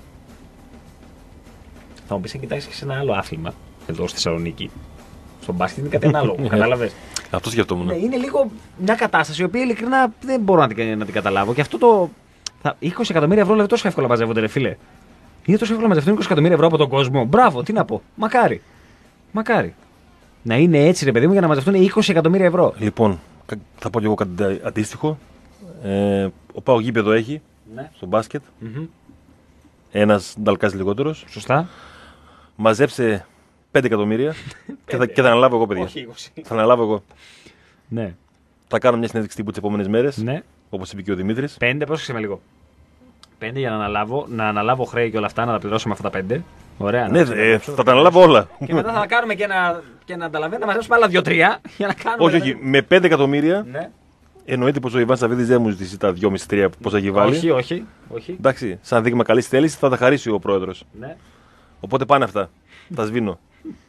Θα μου πεις να κοιτάξεις και σε ένα άλλο άθλημα εδώ στη Θεσσαλονίκη. Στον μπάσκετ είναι κάτι ανάλογο. Κατάλαβες. Αυτό σκεφτόμουν. Ναι, είναι λίγο μια κατάσταση η οποία ειλικρινά δεν μπορώ να την, να την καταλάβω. Και αυτό το. Θα, είκοσι εκατομμύρια ευρώ δηλαδή τόσο εύκολα μαζεύονται, ρε φίλε. Είναι τόσο εύκολα μαζευτούν είκοσι εκατομμύρια ευρώ από τον κόσμο. Μπράβο, τι να πω. Μακάρι. Μακάρι. Να είναι έτσι, ρε παιδί μου, για να μαζευτούν είκοσι εκατομμύρια ευρώ. Λοιπόν, θα πω κι εγώ κάτι αντίστοιχο. Ε, ο ΠΑΟΚ γήπεδο έχει, ναι, στο μπάσκετ. Mm-hmm. Ένας νταλκάς λιγότερος. Σωστά. Μαζέψε πέντε εκατομμύρια και, θα, και θα αναλάβω εγώ, παιδιά. Όχι είκοσι. Θα αναλάβω εγώ. Ναι. Θα κάνω μια συνέντευξη τύπου τις επόμενες μέρες. Ναι. Όπως είπε και ο Δημήτρης. Πέντε, πρόσεξε με λίγο. Πέντε για να αναλάβω, να αναλάβω χρέη και όλα αυτά, να τα πληρώσουμε αυτά τα πέντε. Ωραία. Ναι, ε, θα τα αναλάβω όλα. Και μετά θα κάνουμε και ένα, και ένα ανταλαβέ, να μαζέψουμε άλλα δύο-τρία για να κάνουμε. Όχι, όχι. Με πέντε εκατομμύρια. Ναι. Εννοείται πως ο Ιβάν Σαββίδης δεν μου ζητήσει τα δυόμισι τρία πόσα έχει βάλει. Όχι, όχι, όχι. Εντάξει, σαν δείγμα καλής θέλησης θα τα χαρίσει ο πρόεδρος. Ναι. Οπότε πάνε αυτά. Τα σβήνω.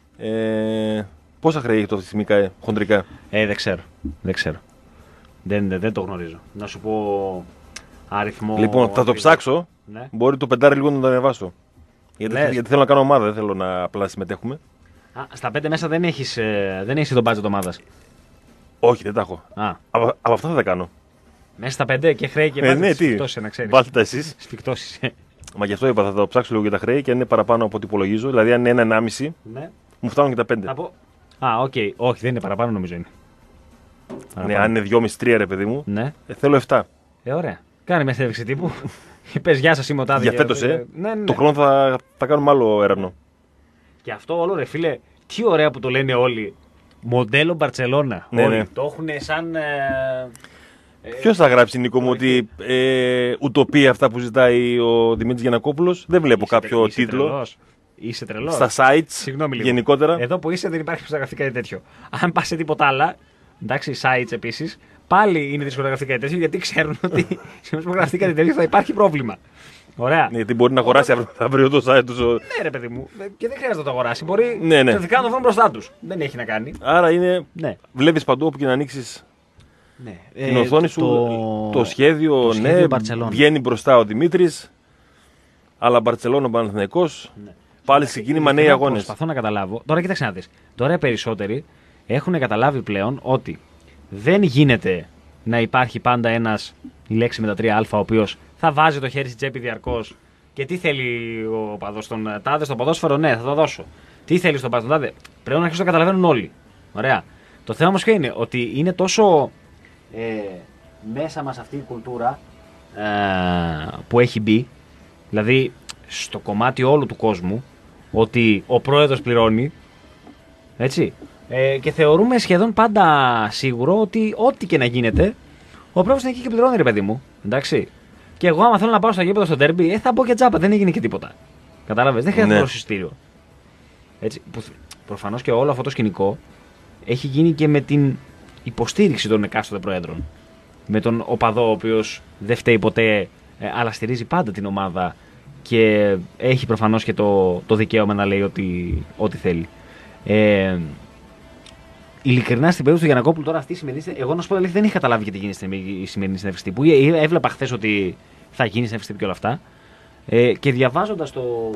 Ε, πόσα χρέη έχει το αυτή τη στιγμή ΚΑΕ, χοντρικά? Ε, δεν ξέρω. Δεν ξέρω. Δεν, δεν, δεν το γνωρίζω. Να σου πω αριθμό. Λοιπόν, θα το ψάξω. Ναι. Μπορεί το πεντάρι λίγο να το ανεβάσω. Γιατί, Ναι. γιατί θέλω να κάνω ομάδα, δεν θέλω να απλά συμμετέχουμε. Α, στα πέντε μέσα δεν έχεις, ε, δεν έχεις τον budget ομάδας. Όχι, δεν τα έχω. Α, Από, από αυτά θα τα κάνω. μέσα στα πέντε και χρέη και Ε, budget. ναι, τι. Σφιχτώσεις, να ξέρεις. Βάλτε τα εσείς. Σφιχτώσεις. Μα γι' αυτό είπα, θα το ψάξω λίγο για τα χρέη και αν είναι παραπάνω από ό,τι υπολογίζω, δηλαδή αν είναι ένα ενάμιση, Ναι. μου φτάνουν και τα πέντε. Θα πω. Α, οκ. Okay. Όχι, δεν είναι παραπάνω νομίζω είναι. Ναι, Παραπάνω. αν είναι δυόμισι τρία ρε παιδί μου, Ναι. ε, θέλω επτά. Ε, ωραία. Κάνε μια συνέντευξη τύπου. Πες γεια σας, είμαι ο Τάδε. Για και- φέτος, ε. Ναι, ναι. Το χρόνο θα, θα κάνουμε άλλο έρανο. Και αυτό όλο, ρε φίλε, τι ωραία που το λένε όλοι. Μοντέλο Μπαρτσελώνα. Ναι, όλοι. ναι. Το έχουν σαν. Ε, ε, Ποιο θα γράψει, Νίκο μου, ότι ε, ουτοπία αυτά που ζητάει ο Δημήτρης Γιαννακόπουλος? Δεν βλέπω είσαι κάποιο τρε- είσαι τίτλο. Τρελός. Είσαι τρελός. Στα sites Συγγνώμη λίγο. γενικότερα. Εδώ που είσαι δεν υπάρχει που θα γραφτεί κάτι τέτοιο. Αν πα σε τίποτα άλλα, εντάξει, sites επίσης, πάλι είναι δύσκολο να γραφτεί κάτι τέτοιο γιατί ξέρουν ότι σε που γραφτεί κάτι τέτοιο θα υπάρχει πρόβλημα. Ωραία. Γιατί μπορεί να αγοράσει αύριο, αύριο το site του. Ναι, ρε παιδί μου, και δεν χρειάζεται να το αγοράσει. Μπορεί Ναι, ναι. να το βρουν μπροστά του. Δεν έχει να κάνει. Άρα είναι. Ναι. Βλέπεις παντού όπου και να ανοίξει Ναι. την Ε, οθόνη σου το, σχέδιο. το σχέδιο ναι, Μπαρτσελώνα. βγαίνει μπροστά ο Δημήτρης. Αλλά Μπαρτσελώνα, Παναθηναϊκός. Ναι. Πάλι ξεκίνημα νέοι αγώνες. Προσπαθώ να καταλάβω. Τώρα κοίταξε να δεις. Τώρα οι περισσότεροι έχουν καταλάβει πλέον ότι δεν γίνεται να υπάρχει πάντα ένας, η λέξη με τα τρία α, ο οποίος θα βάζει το χέρι στην τσέπη διαρκώς. Και τι θέλει ο παδός στον Τάδε, στο ποδόσφαιρο, ναι, θα το δώσω. Τι θέλει στον Τάδε, πρέπει να αρχίσουν να καταλαβαίνουν όλοι. Ωραία. Το θέμα όμως ποιο είναι, ότι είναι τόσο ε, μέσα μας αυτή η κουλτούρα ε, που έχει μπει, δηλαδή στο κομμάτι όλου του κόσμου, ότι ο πρόεδρος πληρώνει, έτσι, ε, και θεωρούμε σχεδόν πάντα σίγουρο ότι ό,τι και να γίνεται, ο πρόεδρος είναι εκεί και πληρώνει, ρε παιδί μου, εντάξει. Και εγώ άμα θέλω να πάω στο γήπεδο στο ντέρμπι, ε, θα μπω και τζάπα, δεν έγινε και τίποτα. Κατάλαβες, δεν χρειάζεται να δώσω εισιτήριο. Έτσι, που, προφανώς και όλο αυτό το σκηνικό έχει γίνει και με την υποστήριξη των εκάστοτε προέδρων. Με τον οπαδό, ο οποίος δεν φταίει ποτέ, ε, αλλά στηρίζει πάντα την ομάδα και έχει προφανώς και το, το δικαίωμα να λέει ό,τι, ό,τι θέλει. Ε, ειλικρινά, στην περίπτωση του Γιαννακόπουλου, τώρα αυτή η σημερινή. Εγώ να σου πω αλήθεια, δεν είχα καταλάβει γιατί γίνεται η σημερινή συνέντευξη τύπου. Έβλεπα χθες ότι θα γίνει συνέντευξη τύπου και όλα αυτά. Ε, και διαβάζοντας το,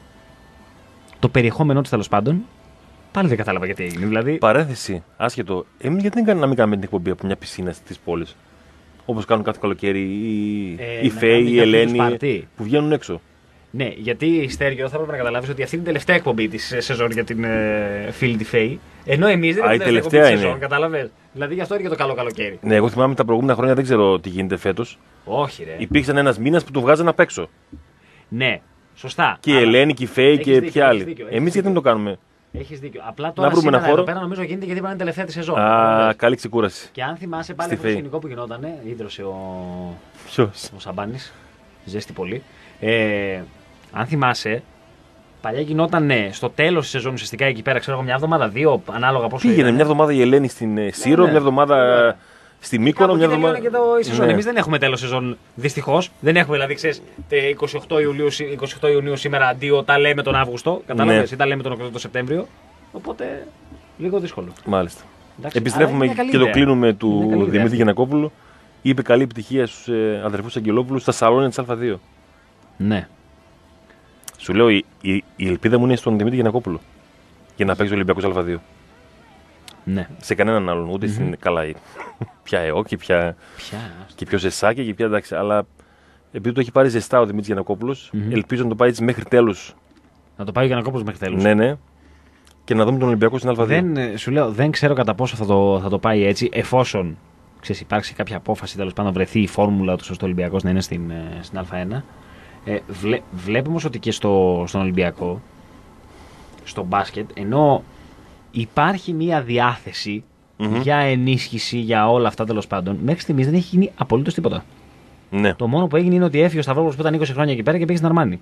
το περιεχόμενό της, τέλος πάντων, πάλι δεν κατάλαβα γιατί έγινε. Δηλαδή... Παρένθεση, άσχετο. Εμείς γιατί δεν κάνουμε να μην κάνουμε την εκπομπή από μια πισίνα της πόλης, όπως κάνουν κάθε καλοκαίρι οι, ε, οι Φέοι, οι Ελένη, που βγαίνουν έξω. Ναι, γιατί Στέργιο θα έπρεπε να καταλάβεις ότι αυτή είναι η τελευταία εκπομπή της σεζόν για την ε, φίλη τη Φέη. Ενώ εμείς δεν είναι η τελευταία εκπομπή της σεζόν, κατάλαβες. Δηλαδή γι' αυτό είναι και το καλό καλοκαίρι. Ναι, εγώ θυμάμαι τα προηγούμενα χρόνια, δεν ξέρω τι γίνεται φέτος. Όχι, ρε. Υπήρξαν ένας μήνας που το βγάζανε απ' έξω. Ναι, σωστά. Και η Ελένη και η Φέη και ποια άλλη. Εμείς γιατί δεν το κάνουμε. Έχεις δίκιο. Απλά τώρα σήμερα ένα χώρο. εδώ πέρα νομίζω γίνεται γιατί πάνε τελευταία τη σεζόν. Α, καλή ξεκούραση. Και αν θυμάσαι πάλι αυτό το σκηνικό που γινότανε, ίδρωσε ο. Ποιος? Ο Σαμπάνης. Ζέστη πολύ. Ε, αν θυμάσαι, παλιά γινόταν ναι, στο τέλος της σεζόν ουσιαστικά εκεί πέρα, ξέρω εγώ, μια εβδομάδα, δύο, ανάλογα πόσο. Πήγαινε μια εβδομάδα η Ελένη στην ε, Σύρο, ναι, ναι, μια εβδομάδα ναι, στη Μύκονο, μια εβδομάδα. Και το η σεζόν. Ναι. Εμείς δεν έχουμε τέλος σεζόν, δυστυχώς. Δεν έχουμε, δηλαδή, ξέρεις, είκοσι οκτώ Ιουλίου, είκοσι οκτώ Ιουνίου σήμερα αντίο, τα λέμε τον Αύγουστο, κατάλαβες, ναι, ή τα λέμε τον Οκτώβριο, τον Σεπτέμβριο. Οπότε λίγο δύσκολο. Μάλιστα. Εντάξει, επιστρέφουμε και ιδέα. Το κλείνουμε του Δημήτρη Γιαννακόπουλου. Είπε καλή επιτυχία στους ε, αδερφούς Αγγελόπουλους στα σαλόνια της Α2. Ναι. Σου λέω, η, η, η ελπίδα μου είναι στον Δημήτρη Γιαννακόπουλο για να παίξει ο Ολυμπιακός Α2. Ναι. Σε κανέναν άλλον. Ούτε mm-hmm. στην. Καλά. Πια ΕΟ και πια. Ποια. Και πιο Ζεσάκη και πια εντάξει. Αλλά επειδή το έχει πάρει ζεστά ο Δημήτρης Γιαννακόπουλος, mm-hmm. ελπίζω να το πάει έτσι μέχρι τέλους. Να το πάει ο Γιαννακόπουλος μέχρι τέλους. Ναι, ναι. Και να δούμε τον Ολυμπιακό στην Α2. Δεν, σου λέω, δεν ξέρω κατά πόσο θα το, θα το πάει έτσι, εφόσον ξέρεις, υπάρξει κάποια απόφαση, τέλος πάντων, να βρεθεί η φόρμουλα του ώστε ο Ολυμπιακός να είναι στην, στην Α1. Ε, βλέ, βλέπουμε όμως ότι και στο, στον Ολυμπιακό, στο μπάσκετ, ενώ υπάρχει μια διάθεση mm-hmm. για ενίσχυση, για όλα αυτά τέλος πάντων, μέχρι στιγμής δεν έχει γίνει απολύτως τίποτα. Ναι. Το μόνο που έγινε είναι ότι έφυγε ο Σταυρόπουλος που ήταν είκοσι χρόνια εκεί πέρα και πήγε στην Αρμάνι.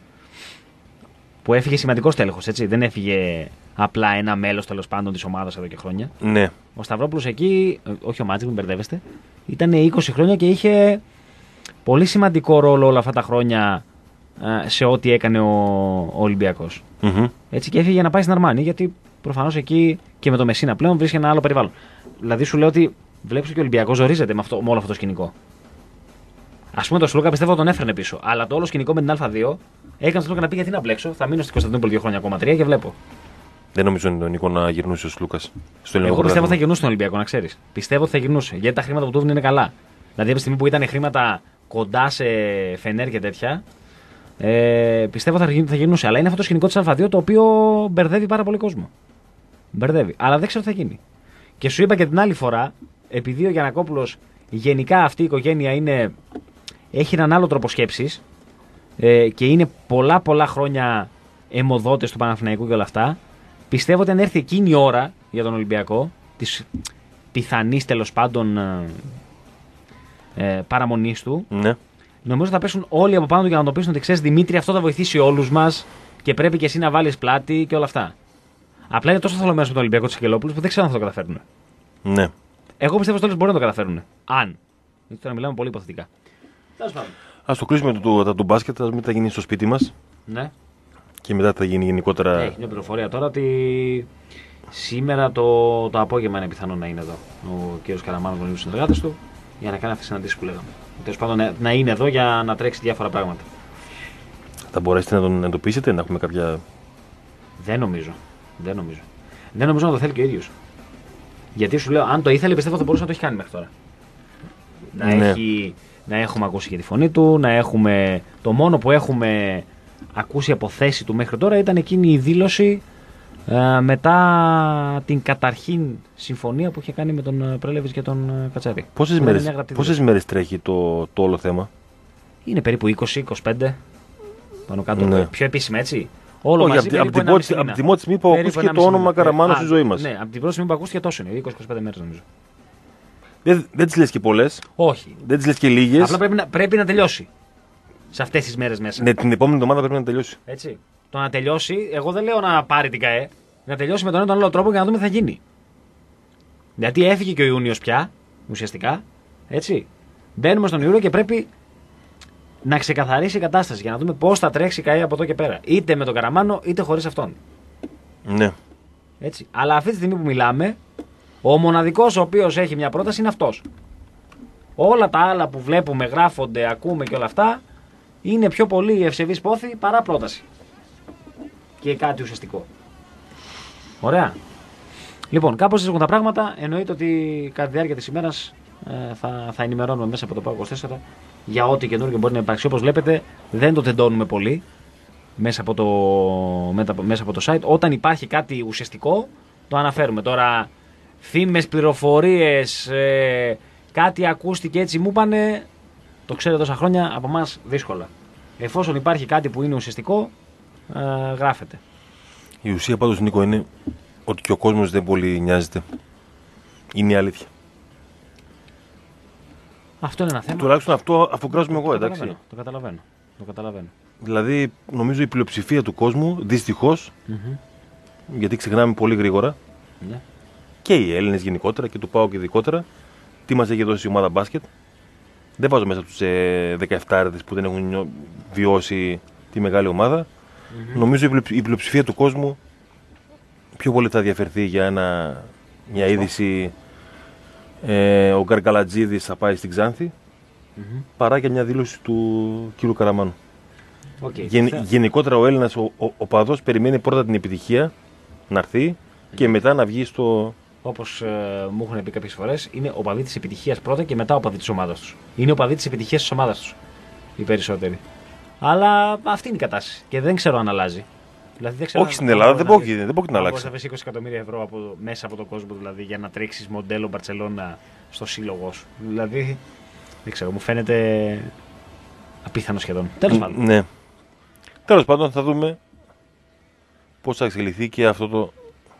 Που έφυγε σημαντικός τέλεχος, έτσι. Δεν έφυγε απλά ένα μέλος τέλος πάντων της ομάδας εδώ και χρόνια. Ναι. Ο Σταυρόπουλος εκεί, όχι ο Μάτζικ, μην μπερδεύεστε, ήταν είκοσι χρόνια και είχε πολύ σημαντικό ρόλο όλα αυτά τα χρόνια σε ό,τι έκανε ο, ο Ολυμπιακός. Mm-hmm. Έτσι, και έφυγε για να πάει στην Αρμάνι, γιατί προφανώς εκεί και με το Μεσίνα πλέον βρίσκει ένα άλλο περιβάλλον. Δηλαδή σου λέω ότι βλέπεις ότι ο Ολυμπιακός ζορίζεται με, αυτό, με όλο αυτό το σκηνικό. Ας πούμε, το Σλούκα πιστεύω τον έφερνε πίσω. Αλλά το όλο σκηνικό με την Α2 έκανε τον Σλούκα να πει γιατί να μπλέξω. Θα μείνω στην Κωνσταντινούπολη δύο χρόνια ακόμα, τρία και βλέπω. Δεν νομίζω είναι τον Νίκο να γυρνούσε ο Σλούκας. Εγώ πιστεύω ότι θα γυρνούσε στον Ολυμπιακό, να ξέρεις. Πιστεύω ότι θα γυρνούσε. Γιατί τα χρήματα που του έδινε είναι καλά. Δηλαδή από τη στιγμή που ήταν χρήματα κοντά σε Φενέρ και τέτοια, ε, πιστεύω ότι θα γυρνούσε. Αλλά είναι αυτό το σκηνικό της Α2 το οποίο μπερδεύει πάρα πολύ κόσμο. Μπερδεύει. Αλλά δεν ξέρω τι θα γίνει. Και σου είπα και την άλλη φορά, επειδή ο Γιαννακόπουλος γενικά αυτή η οικογένεια είναι. Έχει έναν άλλο τρόπο σκέψης ε, και είναι πολλά πολλά χρόνια αιμοδότες του Παναθηναϊκού και όλα αυτά. Πιστεύω ότι αν έρθει εκείνη η ώρα για τον Ολυμπιακό, της πιθανής τέλος πάντων ε, ε, παραμονής του, ναι, νομίζω θα πέσουν όλοι από πάνω του για να το πείσουν ότι ξέρεις Δημήτρη, αυτό θα βοηθήσει όλους μας και πρέπει και εσύ να βάλεις πλάτη και όλα αυτά. Απλά είναι τόσο θολωμένος με τον Ολυμπιακό της Αγγελόπουλου που δεν ξέρω αν θα το καταφέρουν. Ναι. Εγώ πιστεύω ότι όλοι μπορούν να το καταφέρουν. Αν. Γιατί τώρα μιλάμε πολύ υποθετικά. Ας το κλείσουμε το, το, το μπάσκετ, ας μην θα γίνει στο σπίτι μας. Ναι. Και μετά θα γίνει γενικότερα. Έχει μια πληροφορία τώρα ότι σήμερα το, το απόγευμα είναι πιθανό να είναι εδώ ο κ. Καραμάνος με τους συνεργάτες του για να κάνει αυτές τις συναντήσεις που λέγαμε. Τέλος πάντων να, να είναι εδώ για να τρέξει διάφορα πράγματα. Θα μπορέσετε να τον εντοπίσετε, να έχουμε κάποια. Δεν νομίζω. Δεν νομίζω. Δεν νομίζω να το θέλει και ο ίδιος. Γιατί σου λέω, αν το ήθελε, πιστεύω θα μπορούσε να το έχει κάνει μέχρι τώρα. Να, ναι. έχει, να έχουμε ακούσει και τη φωνή του, να έχουμε. Το μόνο που έχουμε ακούσει από θέση του μέχρι τώρα ήταν εκείνη η δήλωση Ε, μετά την καταρχήν συμφωνία που είχε κάνει με τον Πρέλεβιτς και τον Κατσάρη. Πόσες μέρες, πόσες μέρες τρέχει το, το όλο θέμα? Είναι περίπου είκοσι είκοσι πέντε πάνω κάτω. Ναι. Πιο επίσημα, έτσι. Όλο Όχι, μαζί, από, από, την πρώτη, από την πρώτη στιγμή που ακούστηκε το όνομα Καραμάνος στη ζωή μας. Ναι, από την πρώτη στιγμή που ακούστηκε τόσο είναι, είκοσι είκοσι πέντε μέρες νομίζω. Δεν, δεν τις λες και πολλές. Όχι. Δεν τις λες και λίγες. Απλά πρέπει να, πρέπει να τελειώσει. Σε αυτές τις μέρες μέσα. Ναι, την επόμενη εβδομάδα πρέπει να τελειώσει. Έτσι. Το να τελειώσει, εγώ δεν λέω να πάρει την ΚΑΕ. Να τελειώσει με τον ένα τον άλλο τρόπο για να δούμε τι θα γίνει. Γιατί έφυγε και ο Ιούνιος πια, ουσιαστικά. Έτσι. Μπαίνουμε στον Ιούλιο και πρέπει να ξεκαθαρίσει η κατάσταση για να δούμε πώς θα τρέξει η ΚΑΕ από εδώ και πέρα. Είτε με τον Καραμάνο είτε χωρίς αυτόν. Ναι. Έτσι. Αλλά αυτή τη στιγμή που μιλάμε, ο μοναδικός ο οποίος έχει μια πρόταση είναι αυτός. Όλα τα άλλα που βλέπουμε, γράφονται, ακούμε και όλα αυτά είναι πιο πολύ ευσεβής πόθη παρά πρόταση. Και κάτι ουσιαστικό. Ωραία. Λοιπόν, κάπως έτσι έχουν τα πράγματα. Εννοείται ότι κατά τη διάρκεια της ημέρας ε, θα, θα ενημερώνουμε μέσα από το ΠΑΟΚ είκοσι τέσσερα για ό,τι καινούργιο μπορεί να υπάρξει. Όπως βλέπετε, δεν το τεντώνουμε πολύ μέσα από το, μέσα από το site. Όταν υπάρχει κάτι ουσιαστικό, το αναφέρουμε. Τώρα, φήμες, πληροφορίες, ε, κάτι ακούστηκε έτσι, μου είπανε, το ξέρετε τόσα χρόνια, από εμάς δύσκολα. Εφόσον υπάρχει κάτι που είναι ουσιαστικό, ε, γράφεται. Η ουσία πάντως, Νίκο, είναι ότι και ο κόσμος δεν πολύ νοιάζεται. Είναι η αλήθεια. Αυτό είναι ένα θέμα. Τουλάχιστον αυτό αφουγκράζομαι εγώ, το εντάξει. Καταλαβαίνω, το καταλαβαίνω. Το καταλαβαίνω. Δηλαδή, νομίζω η πλειοψηφία του κόσμου, δυστυχώς, mm-hmm. γιατί ξεχνάμε πολύ γρήγορα, yeah. και οι Έλληνες γενικότερα και του ΠΑΟΚ ειδικότερα, τι μας έχει δώσει η ομάδα μπάσκετ. Δεν βάζω μέσα τους ε, δεκαεφτάριδες που δεν έχουν βιώσει τη μεγάλη ομάδα. Mm-hmm. Νομίζω η πλειοψηφία του κόσμου πιο πολύ θα διαφερθεί για ένα, μια είδηση ε, ο Γκαργκαλατζίδης θα πάει στην Ξάνθη mm-hmm. παρά και μια δήλωση του κ. Καραμάνου. Okay, Γεν, γενικότερα ο Έλληνας ο, ο, ο παδός περιμένει πρώτα την επιτυχία να έρθει mm-hmm. και μετά να βγει στο... Όπως ε, μου έχουν πει κάποιες φορές, είναι ο παδί της επιτυχίας πρώτα και μετά ο παδί της ομάδας τους. Είναι ο παδί της επιτυχίας της ομάδας τους οι περισσότεροι. Αλλά αυτή είναι η κατάσταση και δεν ξέρω αν αλλάζει. Δηλαδή, δεν ξέρω. Όχι, στην Ελλάδα δεν πρόκειται να, να αλλάξει. Πώς θα βρεις είκοσι εκατομμύρια ευρώ από, μέσα από τον κόσμο δηλαδή, για να τρέξεις μοντέλο Μπαρτσελώνα στο σύλλογο σου. Δηλαδή, δεν ξέρω, μου φαίνεται απίθανο σχεδόν. Τέλος πάντων. Ναι. Τέλος πάντων, θα δούμε πώς θα εξελιχθεί και αυτό το,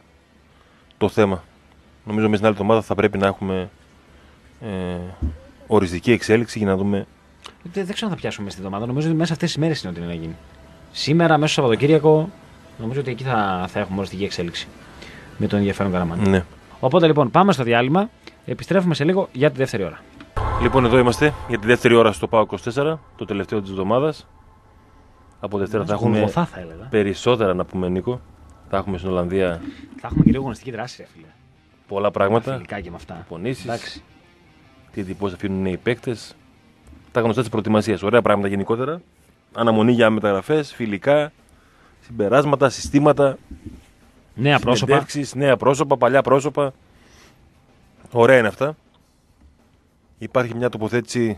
το θέμα. Νομίζω μέσα στην άλλη εβδομάδα θα πρέπει να έχουμε ε, οριστική εξέλιξη για να δούμε. Δεν, δεν ξέρω αν θα πιάσουμε μέσα στη εβδομάδα. Νομίζω ότι μέσα αυτές τις μέρες είναι ότι είναι να γίνει. Σήμερα, μέσα στο Σαββατοκύριακο, νομίζω ότι εκεί θα, θα έχουμε οριστική εξέλιξη με τον ενδιαφέρον Καραμάνο. Ναι. Οπότε λοιπόν, πάμε στο διάλειμμα. Επιστρέφουμε σε λίγο για τη δεύτερη ώρα. Λοιπόν, εδώ είμαστε για τη δεύτερη ώρα στο ΠΑΟΚ είκοσι τέσσερα, το τελευταίο της εβδομάδας. Από Δευτέρα θα έχουμε θα περισσότερα να πούμε, Νίκο. Θα έχουμε στην Ολλανδία. Θα έχουμε και λίγο γνωστική δράση, ρε φίλε. Πολλά πράγματα. Φιλικά και με αυτά. Πονήσεις. Τι εντυπώσεις αφήνουν οι παίκτες. Τα γνωστά της προετοιμασίας. Ωραία πράγματα γενικότερα. Αναμονή για μεταγραφές, φιλικά, συμπεράσματα, συστήματα. Νέα πρόσωπα. Νέα πρόσωπα, παλιά πρόσωπα. Ωραία είναι αυτά. Υπάρχει μια τοποθέτηση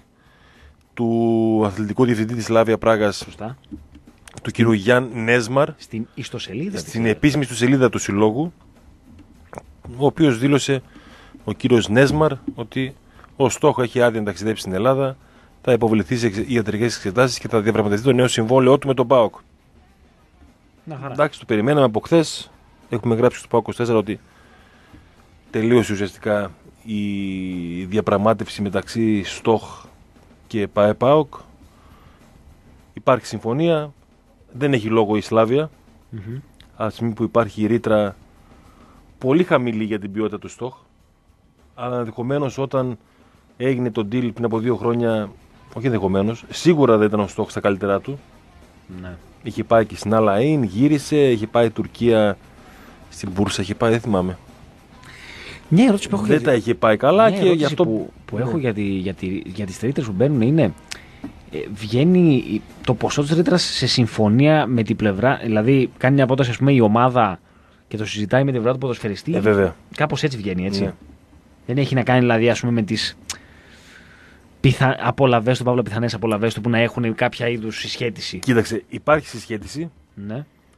του αθλητικού διευθυντή της Σλάβια Πράγας, σωστά, του κ. Γιάν Νέσμαρ, στην ιστοσελίδα, στην επίσημη του σελίδα του συλλόγου, ο οποίος δήλωσε, ο κύριος Νέσμαρ, ότι ο στόχο έχει άδεια να ταξιδέψει στην Ελλάδα, θα υποβληθεί σε ιατρικές εξετάσεις και θα διαπραγματευτεί το νέο συμβόλαιό του με τον ΠΑΟΚ. Εντάξει, το περιμέναμε από χθες. Έχουμε γράψει στο ΠΑΟΚ είκοσι τέσσερα ότι τελείωσε ουσιαστικά η διαπραγμάτευση μεταξύ ΣΤΟΧ και ΠΑΕ-ΠΑΟΚ. Υπάρχει συμφωνία. Δεν έχει λόγο η Σλάβια. Mm-hmm. Από τη στιγμή που υπάρχει η ρήτρα πολύ χαμηλή για την ποιότητα του ΣΤΟΧ. Αλλά ενδεχομένως όταν έγινε το deal πριν από δύο χρόνια, όχι ενδεχομένως, σίγουρα δεν ήταν ο ΣΤΟΧ στα καλύτερά του. Ναι. Είχε πάει και στην Αλαΐν, γύρισε, είχε πάει η Τουρκία στην Μπούρσα, είχε πάει, δεν θυμάμαι. Μια ερώτηση που έχω δεν για... τα είχε πάει καλά και γι' αυτό που, που έχω για, τη, για, τη, για τις ρήτρες που μπαίνουν είναι ε, βγαίνει το ποσό της ρήτρας σε συμφωνία με την πλευρά, δηλαδή κάνει μια πρόταση ας πούμε η ομάδα και το συζητάει με την πλευρά του ποδοσφαιριστή. Ε, βέβαια. Κάπως έτσι βγαίνει, έτσι. Ναι. Δεν έχει να κάνει δηλαδή ας πούμε με τις πιθα... απολαβές του, παύλα πιθανές απολαβές του που να έχουν κάποια είδους συσχέτιση. Κοίταξε, υπάρχει συσχέτιση. Ναι.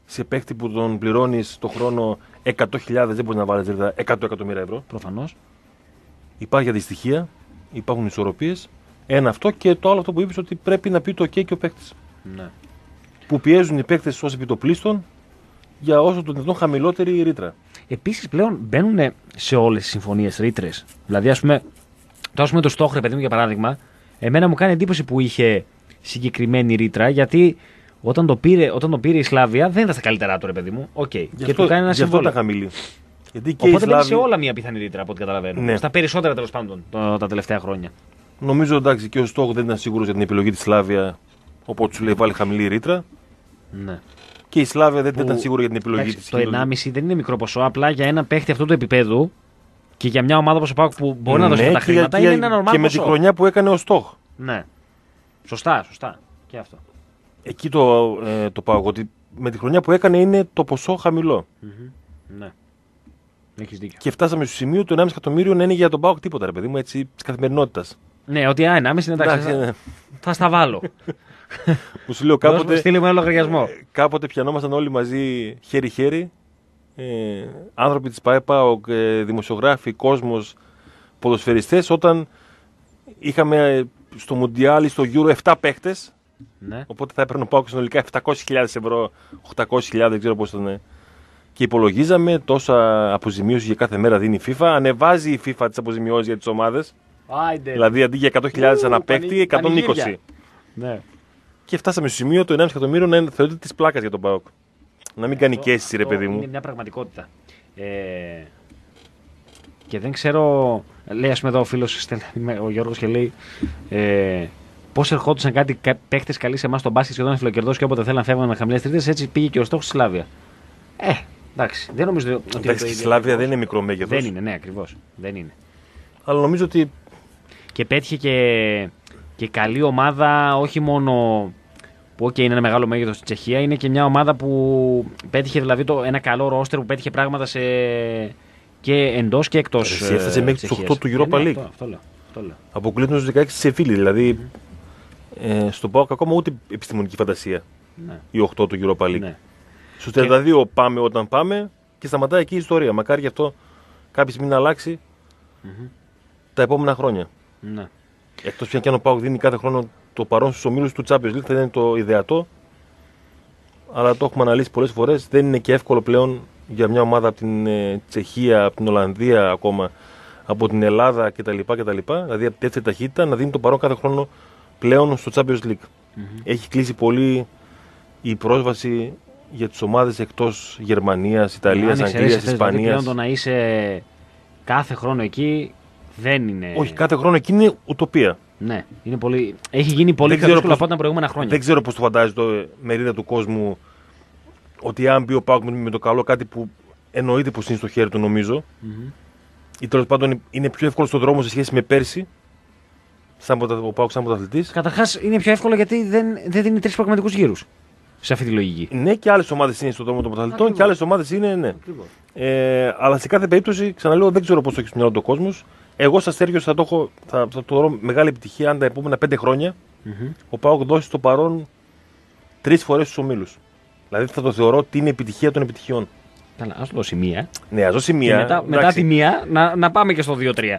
σε παίκτη που τον πληρώνεις το χρόνο εκατό χιλιάδες, δεν μπορεί να βάλεις δηλαδή εκατό εκατομμύρια ευρώ. Προφανώς. Υπάρχει αντιστοιχεία, υπάρχουν ισορροπίες. Ένα αυτό και το άλλο αυτό που είπες ότι πρέπει να πει το OK και ο παίκτης. Ναι. Που πιέζουν οι παίκτες ως επιτοπλίστων για όσο το δυνατόν χαμηλότερη ρήτρα. Επίσης πλέον μπαίνουν σε όλες τις συμφωνίες ρήτρες. Δηλαδή, ας πούμε, το ας πούμε το Στόχ, ρε παιδί μου, για παράδειγμα, εμένα μου κάνει εντύπωση που είχε συγκεκριμένη ρήτρα, γιατί όταν το πήρε, όταν το πήρε η Σλάβια δεν ήταν στα καλύτερά του, ρε παιδί μου. Okay. Γι' και αυτό, του κάνει ένα γι' αυτό συμβόλαιο. ήταν χαμηλή. Γιατί και Οπότε η μπαίνει Σλάβη... σε όλα μια πιθανή ρήτρα από ό,τι καταλαβαίνω. Ναι. Στα περισσότερα τέλος πάντων το, τα τελευταία χρόνια. Νομίζω εντάξει και ο Στόχ δεν ήταν σίγουρος για την επιλογή της Σλάβια, οπότε σου λέει βάλει χαμηλή ρήτρα. Ναι. Και η Σλάβια δεν Που, ήταν σίγουρη για την επιλογή εντάξει, της. Το ενάμιση δεν είναι μικρό ποσό, απλά για ένα παίχτη αυτού του επίπεδου και για μια ομάδα όπως ο ΠΑΟΚ που μπορεί ναι, να δώσει τα χρήματα και, είναι ένα νορμάλ και με ποσό. τη χρονιά που έκανε ο Στόχ. Ναι. Σωστά, σωστά. Και αυτό. Εκεί το, ε, το πάω, ότι με τη χρονιά που έκανε είναι το ποσό χαμηλό. Mm-hmm. Ναι. Έχεις δίκιο. Και φτάσαμε στο σημείο του ενάμιση εκατομμύριο να είναι για τον ΠΑΟΚ τίποτα, ρε παιδί μου, έτσι τη καθημερινότητα. Ναι, ότι α, ενάμιση είναι εντάξει. Εντάξει, θα, ναι. θα στα βάλω. Που σου λέω Κάποτε... κάποτε. Στείλε μου ένα λογαριασμό. Κάποτε πιανόμασταν όλοι μαζί χέρι-χέρι. Ε, άνθρωποι της ΠΑΕΠΑΟΚ, ε, δημοσιογράφοι, κόσμος, ποδοσφαιριστές, όταν είχαμε στο Μουντιάλ, στο Euro επτά παίχτες. Ναι. Οπότε θα έπαιρνε ο ΠΑΟΚ συνολικά επτακόσιες χιλιάδες ευρώ, οκτακόσιες χιλιάδες, δεν ξέρω πώς ήταν. Και υπολογίζαμε τόσα αποζημίωση για κάθε μέρα δίνει η FIFA. Ανεβάζει η FIFA τις αποζημιώσεις για τις ομάδες. Άιντε. Δηλαδή αντί για εκατό χιλιάδες Ου, ανά παίκτη, εκατόν είκοσι. πανηγύρια. Ναι. Και φτάσαμε στο σημείο το ενάμιση εκατομμύριο να θεωρείται της πλάκας για τον ΠΑΟΚ. Να μην κάνει και αίσθηση, ρε παιδί μου. Είναι μια πραγματικότητα. Ε, και δεν ξέρω. Λέει, ας πούμε, εδώ ο φίλος ο Γιώργος και λέει. Ε, Πώς ερχόντουσαν κάτι παίκτες καλοί σε εμάς στον μπάσκετ σχεδόν φιλοκερδός και όποτε θέλαν φεύγαν με χαμηλές τρίτες, έτσι πήγε και ο Στόχος στη Σλάβια. Ε, εντάξει. Δεν νομίζω ότι. Εντάξει, η Σλάβια δεν είναι μικρό μέγεθος. Δεν είναι, ναι, ακριβώς. Δεν είναι. Αλλά νομίζω ότι. Και πέτυχε και, και καλή ομάδα, όχι μόνο που okay, είναι ένα μεγάλο μέγεθος στη Τσεχία, είναι και μια ομάδα που πέτυχε δηλαδή το, ένα καλό ρόστερ που πέτυχε πράγματα σε, και εντός και εκτός. Εσύ έφτασε μέχρι τους οκτώ του Europa ε, ναι, League. Αυτό, αυτό λέω. Αυτό λέω. Αποκλείτουν στους δεκαέξι σε φίλοι. Δηλαδή mm-hmm. ε, στον ΠΑΟΚ ακόμα ούτε επιστημονική φαντασία. Ναι. Οι οκτώ του Europa League. Ναι. Στους τριάντα δύο και... πάμε όταν πάμε και σταματάει εκεί η ιστορία. Μακάρι γι' αυτό κάποια στιγμή να αλλάξει mm-hmm. τα επόμενα χρόνια. Ναι. Εκτός πια και αν ο ΠΑΟΚ δίνει κάθε χρόνο το παρόν στους ομίλους του Champions League, θα είναι το ιδεατό. Αλλά το έχουμε αναλύσει πολλές φορές. Δεν είναι και εύκολο πλέον για μια ομάδα από την ε, Τσεχία, από την Ολλανδία ακόμα, από την Ελλάδα κτλ. κτλ. Δηλαδή από τέτοια ταχύτητα να δίνει το παρόν κάθε χρόνο πλέον στο Champions League. Mm-hmm. Έχει κλείσει πολύ η πρόσβαση για τις ομάδες εκτός Γερμανίας, Ιταλίας, Αγγλίας, Ισπανίας. Δηλαδή πλέον το να είσαι κάθε χρόνο εκεί δεν είναι. Όχι, κάθε χρόνο εκεί είναι ουτοπία. Ναι, είναι πολύ... έχει γίνει πολύ πιο δύσκολο από ό,τι τα προηγούμενα χρόνια. Δεν ξέρω πώς το φαντάζει το μερίδα του κόσμου ότι αν μπει ο ΠΑΟΚ με το καλό, κάτι που εννοείται πως είναι στο χέρι του νομίζω, mm-hmm. ή τέλος πάντων είναι πιο εύκολο στον δρόμο σε σχέση με πέρσι, σαν ο ΠΑΟΚ σαν πρωταθλητής. Καταρχάς είναι πιο εύκολο γιατί δεν, δεν δίνει τρεις προγραμματικούς γύρους. Σε αυτή τη λογική. Ναι, και άλλες ομάδες είναι στον δρόμο των πρωταθλητών και άλλες ομάδες είναι, ναι. Ε, αλλά σε κάθε περίπτωση, ξαναλέω, δεν ξέρω πώς το έχει στο μυαλό του κόσμο. Εγώ στα Αστέριο θα το έχω, θα, θα το δω μεγάλη επιτυχία αν τα επόμενα πέντε χρόνια mm-hmm. ο ΠΑΟΚ δώσει το παρόν τρεις φορές στους ομίλους. Δηλαδή θα το θεωρώ ότι είναι επιτυχία των επιτυχιών. Καλά, ας δώσει μία. Ναι, ας δώσει μία. Και μετά, μετά τη μία να, να πάμε και στο δύο τρία.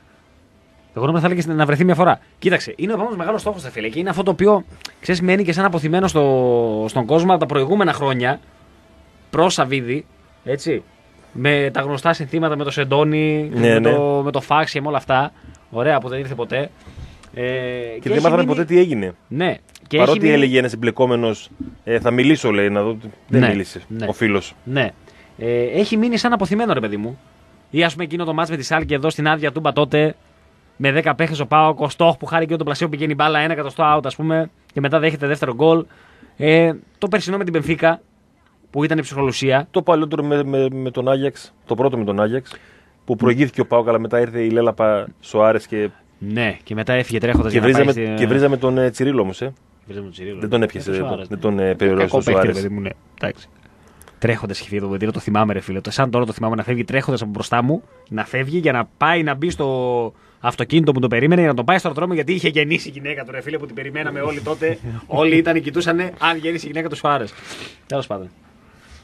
Εγώ νόμιζα θα έλεγε να βρεθεί μια φορά. Κοίταξε, είναι ο επόμενος μεγάλος στόχος, φίλε. Και είναι αυτό το οποίο ξέρεις, μένει και σαν αποθυμένο στο, στον κόσμο από τα προηγούμενα χρόνια. Προ Σαββίδη, έτσι. Με τα γνωστά συνθήματα με το Σεντόνι, ναι, με, ναι. το, με το φάξ και με όλα αυτά. Ωραία που δεν ήρθε ποτέ. Ε, και, και δεν μάθαμε μείνει... ποτέ τι έγινε. Ναι. Και παρότι μείνει... έλεγε ένας εμπλεκόμενος, ε, θα μιλήσω, λέει, να δω. Δεν ναι, μίλησε ναι. ο φίλος. Ναι. Ε, έχει μείνει σαν αποθυμένο, ρε παιδί μου. Ή ας πούμε εκείνο το μάτς με τη Σάλκη εδώ στην άδεια Τούμπα τότε. Με δέκα παίχτες ο ΠΑΟΚ, ο Στόχ που χάρη και το πλασίο πηγαίνει μπάλα, ένα εκατοστό out, ας πούμε, και μετά δέχεται δεύτερο γκολ. Ε, το περσινό με την Μπενφίκα, που ήταν η ψυχολουσία. Το παλιότερο με, με, με τον Άγιαξ, το πρώτο με τον Άγιαξ, που προηγήθηκε ο ΠΑΟΚ, αλλά μετά ήρθε η Λέλαπα Σοάρες και. Ναι, και μετά έφυγε τρέχοντας. Και, για να βρίζαμε, πάει στη... και βρίζαμε τον ε, Τσιρίλο όμως, ε. Βρίζαμε τον Τσιρίλο. Δεν τον έπιασε, δεν τον, ναι. τον ε, περιορίσει ο Σοάρες. Ναι. Τρέχοντας είχε φύγει το βοηθήριο, το θυμάμαι, ρε φίλε. Σαν τώρα το θυμάμαι να φεύγει τρέχοντας από μπροστά μου, να φεύγει για να πάει να μπει στο αυτοκίνητο που το περίμενε για να τον πάει στο αεροδρόμιο γιατί είχε γεννήσει η γυναίκα του, ρε φίλε, που την περιμέναμε όλοι τότε. Όλοι ήταν, κοιτούσαν αν γεννήσει η γυναίκα του Σοάρες. Τέλος πάντων.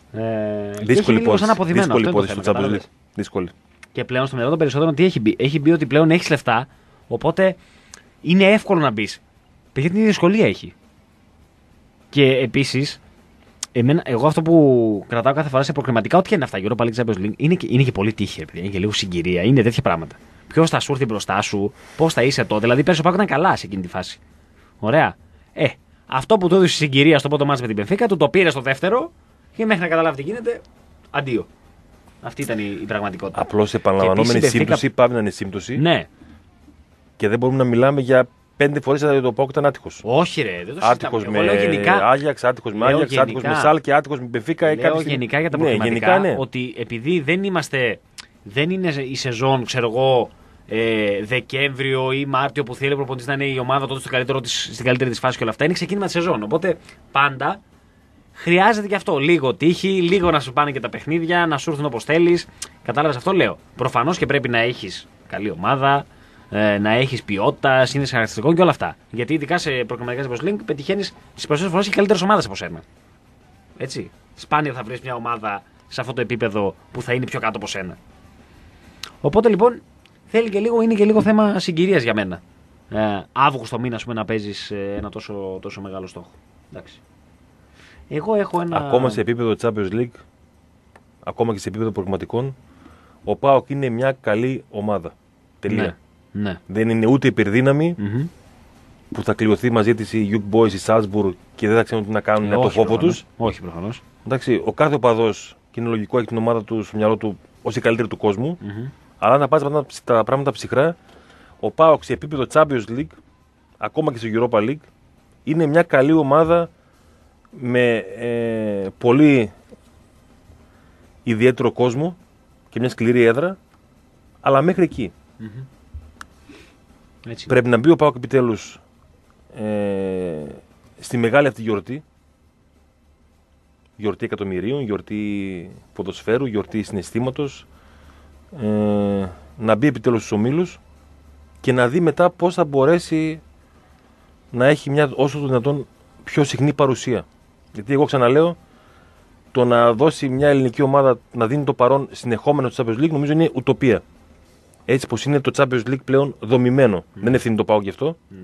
Ε, δύσκολη υπόθεση. Δύσκολη υπόθεση στο Champions League. Δύσκολη. Και πλέον στο μυαλό των περισσότερων τι έχει μπει. Έχει μπει ότι πλέον έχει λεφτά, οπότε είναι εύκολο να μπει. Παιδιά, την δυσκολία έχει. Και επίσης, εγώ αυτό που κρατάω κάθε φορά σε προκριματικά, ό,τι και είναι αυτά, Europa League, Champions League, είναι και, είναι και πολύ τύχη, παιδιά, είναι και λίγο συγκυρία, είναι τέτοια πράγματα. Ποιος θα σου έρθει μπροστά σου, πώς θα είσαι τότε. Δηλαδή, πέρσι ο Πάκο ήταν καλά σε εκείνη τη φάση. Ωραία. Ε, αυτό που του έδωσε συγκυρία στο πρώτο μάτς με την Μπενφίκα, του το πήρε στο δεύτερο και μέχρι να καταλάβει τι γίνεται, αντίο. Αυτή ήταν η, η πραγματικότητα. Απλώς επαναλαμβανόμενη σύμπτωση, πάμε να είναι σύμπτωση. Ναι. Και δεν μπορούμε να μιλάμε για πέντε φορές ότι το Πάκο ήταν άτυχος. Όχι, ρε, δεν το άτυχος με Άγιαξ, άτυχος με Άγιαξ, άτυχος με Σάλ και άτυχος με Μπενφίκα. Λέω γενικά στιγμή... για τα προκριματικά, ναι, ναι. Ότι επειδή δεν είμαστε. Δεν είναι η σεζόν, ξέρω εγώ, ε, Δεκέμβριο ή Μάρτιο που θέλει ο προπονητής να είναι η ομάδα τότε στο καλύτερο της, στην καλύτερη της φάση και όλα αυτά. Είναι ξεκίνημα τη σεζόν. Οπότε πάντα χρειάζεται και αυτό. Λίγο τύχη, λίγο να σου πάνε και τα παιχνίδια, να σου έρθουν όπως θέλεις. Κατάλαβες, αυτό λέω. Προφανώς και πρέπει να έχεις καλή ομάδα, ε, να έχεις ποιότητα, σύνδεση χαρακτηριστικών και όλα αυτά. Γιατί ειδικά σε προκριματικά Champions League πετυχαίνεις τις περισσότερες φορές και καλύτερες ομάδες από σένα. Έτσι. Σπάνια θα βρεις μια ομάδα σε αυτό το επίπεδο που θα είναι πιο κάτω από σένα. Οπότε λοιπόν θέλει και λίγο, είναι και λίγο θέμα συγκυρίας για μένα. Ε, Αύγουστο μήνα, ας πούμε, να παίζεις ένα τόσο, τόσο μεγάλο στόχο. Εντάξει. Εγώ έχω ένα. Ακόμα σε επίπεδο Champions League, ακόμα και σε επίπεδο προγραμματικών, ο ΠΑΟΚ είναι μια καλή ομάδα. Τελεία. Ναι, ναι. Δεν είναι ούτε υπερδύναμη Mm-hmm. που θα κλειωθεί μαζί της η Young Boys, η Salzburg και δεν θα ξέρουν τι να κάνουν ε, από το φόβο τους. Όχι, προφανώς. Εντάξει, ο κάθε οπαδός, και είναι λογικό, έχει την ομάδα του στο μυαλό του ως η καλύτερη του κόσμου. Mm-hmm. Αλλά να πάρει τα πράγματα ψυχρά, ο ΠΑΟΚ σε επίπεδο Champions League, ακόμα και στο Europa League, είναι μια καλή ομάδα με ε, πολύ ιδιαίτερο κόσμο και μια σκληρή έδρα, αλλά μέχρι εκεί. Mm-hmm. Έτσι. Πρέπει να μπει ο ΠΑΟΚ επιτέλους ε, στη μεγάλη αυτή γιορτή. Γιορτή εκατομμυρίων, γιορτή ποδοσφαίρου, γιορτή συναισθήματος. Ε, να μπει επιτέλους στους ομίλους και να δει μετά πώς θα μπορέσει να έχει μια όσο το δυνατόν πιο συχνή παρουσία. Γιατί εγώ ξαναλέω, το να δώσει μια ελληνική ομάδα να δίνει το παρόν συνεχόμενο στο Champions League νομίζω είναι ουτοπία. Έτσι πως είναι το Champions League πλέον δομημένο. Mm. Δεν ευθύνει το ΠΑΟΚ γι' αυτό. Mm.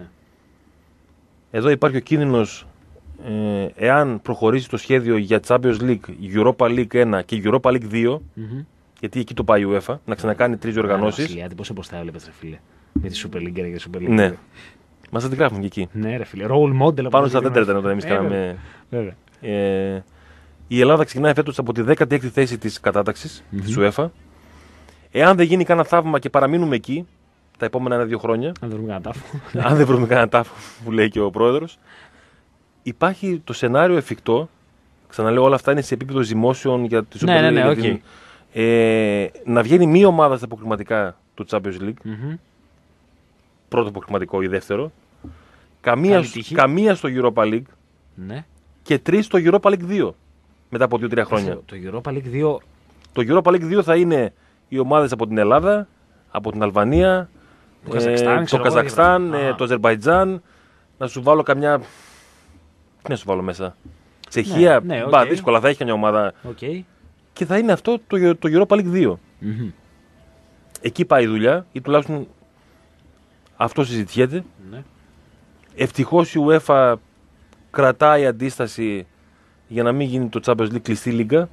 Εδώ υπάρχει ο κίνδυνος, ε, εάν προχωρήσει το σχέδιο για Champions League, Europa League ένα και Europa League δύο, mm-hmm. γιατί εκεί το πάει η UEFA, να ξανακάνει τρεις οργανώσεις. Βασιλιάδη, πόσο μπροστά έβλεπες, ρε φίλε, με τη Super League και τη Super League. Ναι. Μας θα την γράφουν και εκεί. Ναι, ρε φίλε. Role model. Πάνω στα δέντρα ήταν όταν εμείς κάναμε. Ε, η Ελλάδα ξεκινάει φέτος από τη δέκατη έκτη θέση της κατάταξης mm-hmm. της UEFA. Εάν δεν γίνει κανένα θαύμα και παραμείνουμε εκεί τα επόμενα ένα-δύο χρόνια. Αν δεν βρούμε κανένα τάφο. Αν δεν βρούμε κανένα τάφο, που λέει και ο πρόεδρος. Υπάρχει το σενάριο εφικτό. Ξαναλέω, όλα αυτά είναι σε επίπεδο ζυμώσεων για τη Super League. Ναι, ναι, ναι, okay. την, ε, να βγαίνει μία ομάδα στα αποκριματικά του Champions League. Mm-hmm. Πρώτο αποκριματικό ή δεύτερο. Καμία, καμία στο Europa League. Ναι. Και τρεις στο Europa League δύο. Μετά από δύο-τρία χρόνια. Το Europa League δύο. Το Europa League δύο θα είναι οι ομάδες από την Ελλάδα, από την Αλβανία, το Καζακστάν, ε, το, Καζακστάν ε, το Αζερμπαϊτζάν. Να σου βάλω καμιά. Τι να σου βάλω μέσα. Τσεχία. Ναι, ναι, okay. Μπα, δύσκολα, θα έχει καμιά ομάδα. Okay. Και θα είναι αυτό το, το Europa League δύο. Mm-hmm. Εκεί πάει η δουλειά, ή τουλάχιστον αυτό συζητιέται. Ναι. Ευτυχώς η UEFA κρατάει αντίσταση για να μην γίνει το Champions League κλειστή λίγκα.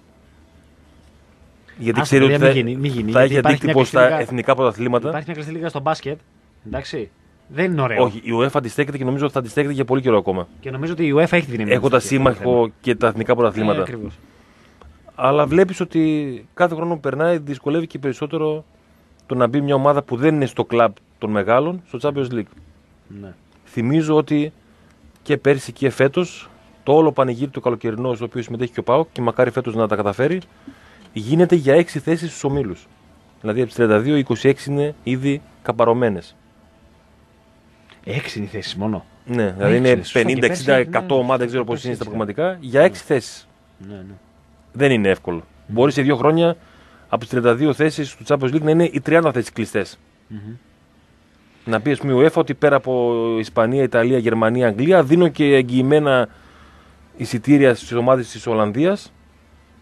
Γιατί Άς, ξέρει ότι θα, γίνει, γίνει, θα έχει αντίκτυπο στα λίγα, εθνικά πρωταθλήματα. Υπάρχει μια κλειστή λίγα στο μπάσκετ. Εντάξει. Δεν είναι ωραίο. Όχι, η UEFA αντιστέκεται και νομίζω ότι θα αντιστέκεται για πολύ καιρό ακόμα. Και νομίζω ότι η UEFA έχει τη δύναμη. Έχοντας σύμμαχο και τα εθνικά πρωταθλήματα. Ε, Αλλά βλέπεις ότι κάθε χρόνο που περνάει δυσκολεύει και περισσότερο το να μπει μια ομάδα που δεν είναι στο κλαμπ των μεγάλων στο Champions League. Ναι. Θυμίζω ότι και πέρσι και φέτος το όλο πανηγύρι του καλοκαιρινό, στο οποίο συμμετέχει και ο ΠΑΟΚ και μακάρι φέτος να τα καταφέρει, γίνεται για έξι θέσεις στους ομίλους. Δηλαδή από τις τριάντα δύο, είκοσι έξι είναι ήδη καμπαρωμένες. Έξι είναι οι θέσεις μόνο. Ναι, δηλαδή είναι πενήντα, εξήντα, εκατό ναι, ομάδα, δεν ξέρω πώς είναι στα πραγματικά, για έξι ναι. θέσεις. Ναι, ναι. Δεν είναι εύκολο. Mm-hmm. Μπορεί σε δύο χρόνια από τις τριάντα δύο θέσεις του Champions League να είναι οι τριάντα θέσεις κλειστές. Mm-hmm. Να πει, ας πούμε, η UEFA ότι πέρα από Ισπανία, Ιταλία, Γερμανία, Αγγλία, δίνω και εγγυημένα εισιτήρια στις ομάδες της Ολλανδίας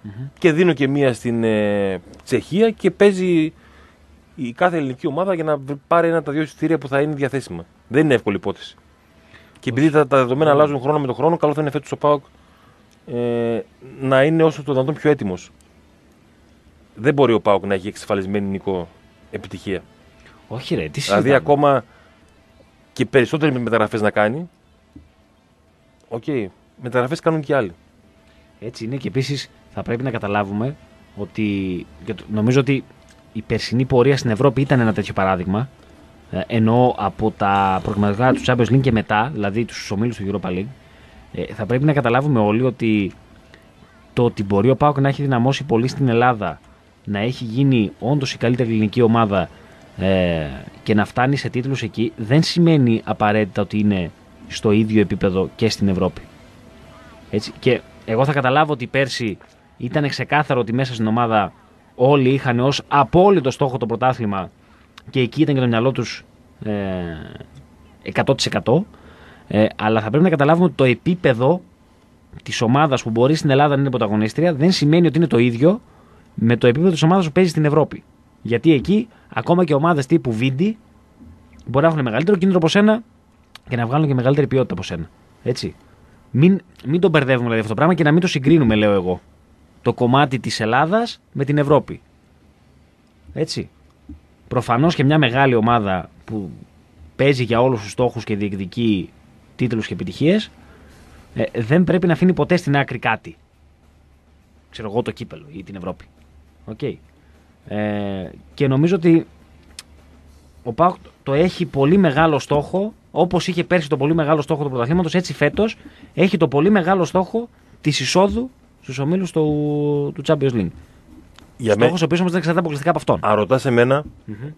Mm-hmm. Και δίνω και μία στην ε, Τσεχία και παίζει η κάθε ελληνική ομάδα για να πάρει ένα τα δύο εισιτήρια που θα είναι διαθέσιμα. Δεν είναι εύκολη υπόθεση. Και επειδή τα, τα δεδομένα mm. αλλάζουν χρόνο με τον χρόνο, καλό θα είναι φέτος ο ΠΑΟΚ ε, να είναι όσο το δυνατόν πιο έτοιμος. Δεν μπορεί ο ΠΑΟΚ να έχει εξασφαλισμένη Νικό επιτυχία. Όχι, ρε, τι δηλαδή συζητάμε. ακόμα και περισσότερες μεταγραφές να κάνει. Οκ, okay, μεταγραφές κάνουν και άλλοι. Έτσι είναι και επίσης θα πρέπει να καταλάβουμε ότι νομίζω ότι η περσινή πορεία στην Ευρώπη ήταν ένα τέτοιο παράδειγμα. Ενώ από τα προγραμματικά του Champions League και μετά, δηλαδή τους ομίλους του Europa League, θα πρέπει να καταλάβουμε όλοι ότι το ότι μπορεί ο ΠΑΟΚ να έχει δυναμώσει πολύ στην Ελλάδα, να έχει γίνει όντως η καλύτερη ελληνική ομάδα ε, και να φτάνει σε τίτλους εκεί, δεν σημαίνει απαραίτητα ότι είναι στο ίδιο επίπεδο και στην Ευρώπη. Έτσι. Και εγώ θα καταλάβω ότι πέρσι ήταν ξεκάθαρο ότι μέσα στην ομάδα όλοι είχαν ως απόλυτο στόχο το πρωτάθλημα και εκεί ήταν και το μυαλό τους ε, εκατό τοις εκατό, ε, αλλά θα πρέπει να καταλάβουμε ότι το επίπεδο της ομάδας που μπορεί στην Ελλάδα να είναι πρωταγωνίστρια δεν σημαίνει ότι είναι το ίδιο με το επίπεδο της ομάδας που παίζει στην Ευρώπη. Γιατί εκεί ακόμα και ομάδες τύπου Βίντι μπορεί να έχουν μεγαλύτερο κίνητρο από σένα και να βγάλουν και μεγαλύτερη ποιότητα από σένα. Έτσι. Μην, μην το μπερδεύουμε δηλαδή αυτό το πράγμα και να μην το συγκρίνουμε, λέω εγώ, το κομμάτι της Ελλάδας με την Ευρώπη. Έτσι. Προφανώς και μια μεγάλη ομάδα που παίζει για όλους τους στόχους και διεκδικεί τίτλους και επιτυχίες ε, δεν πρέπει να αφήνει ποτέ στην άκρη κάτι. Ξέρω εγώ, το κύπελο ή την Ευρώπη. Okay. Ε, και νομίζω ότι ο ΠΑΟΚ το έχει πολύ μεγάλο στόχο, όπως είχε πέρσι το πολύ μεγάλο στόχο του πρωταθλήματος, έτσι φέτος έχει το πολύ μεγάλο στόχο της εισόδου στους ομίλους του, του Champions League. Για στόχος με... ο οποίος όμως δεν εξαρτάται αποκλειστικά από αυτόν. Αν ρωτάς εμένα, mm-hmm.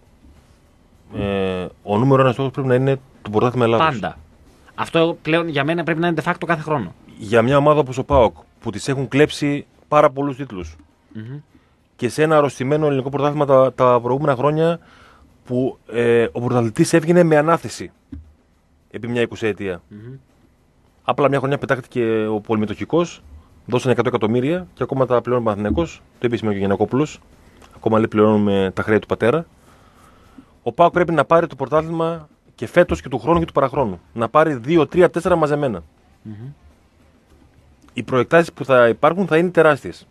ε, ο νούμερο ένας στόχος πρέπει να είναι το πρωτάθλημα Ελλάδος. Πάντα. Αυτό πλέον για μένα πρέπει να είναι de facto κάθε χρόνο. Για μια ομάδα όπως ο ΠΑΟΚ που της έχουν κλέψει πάρα πολλούς τίτλους mm-hmm. και σε ένα αρρωστημένο ελληνικό πρωτάθλημα τα, τα προηγούμενα χρόνια που ε, ο πρωταθλητής έβγαινε με ανάθεση επί μια εικοσαετία. Mm-hmm. Απλά μια χρονιά πετάχτηκε ο πολυμετοχικός, δώσανε εκατό εκατομμύρια και ακόμα τα πληρώνει ο Παναθηναϊκός. Το είπε σήμερα και ο Γιαννακόπουλος. Ακόμα λέει πληρώνουμε τα χρέη του πατέρα. Ο ΠΑΟΚ πρέπει να πάρει το πρωτάθλημα και φέτος και του χρόνου και του παραχρόνου. Να πάρει δύο, τρία, τέσσερα μαζεμένα. Mm-hmm. Οι προεκτάσεις που θα υπάρχουν θα είναι τεράστιες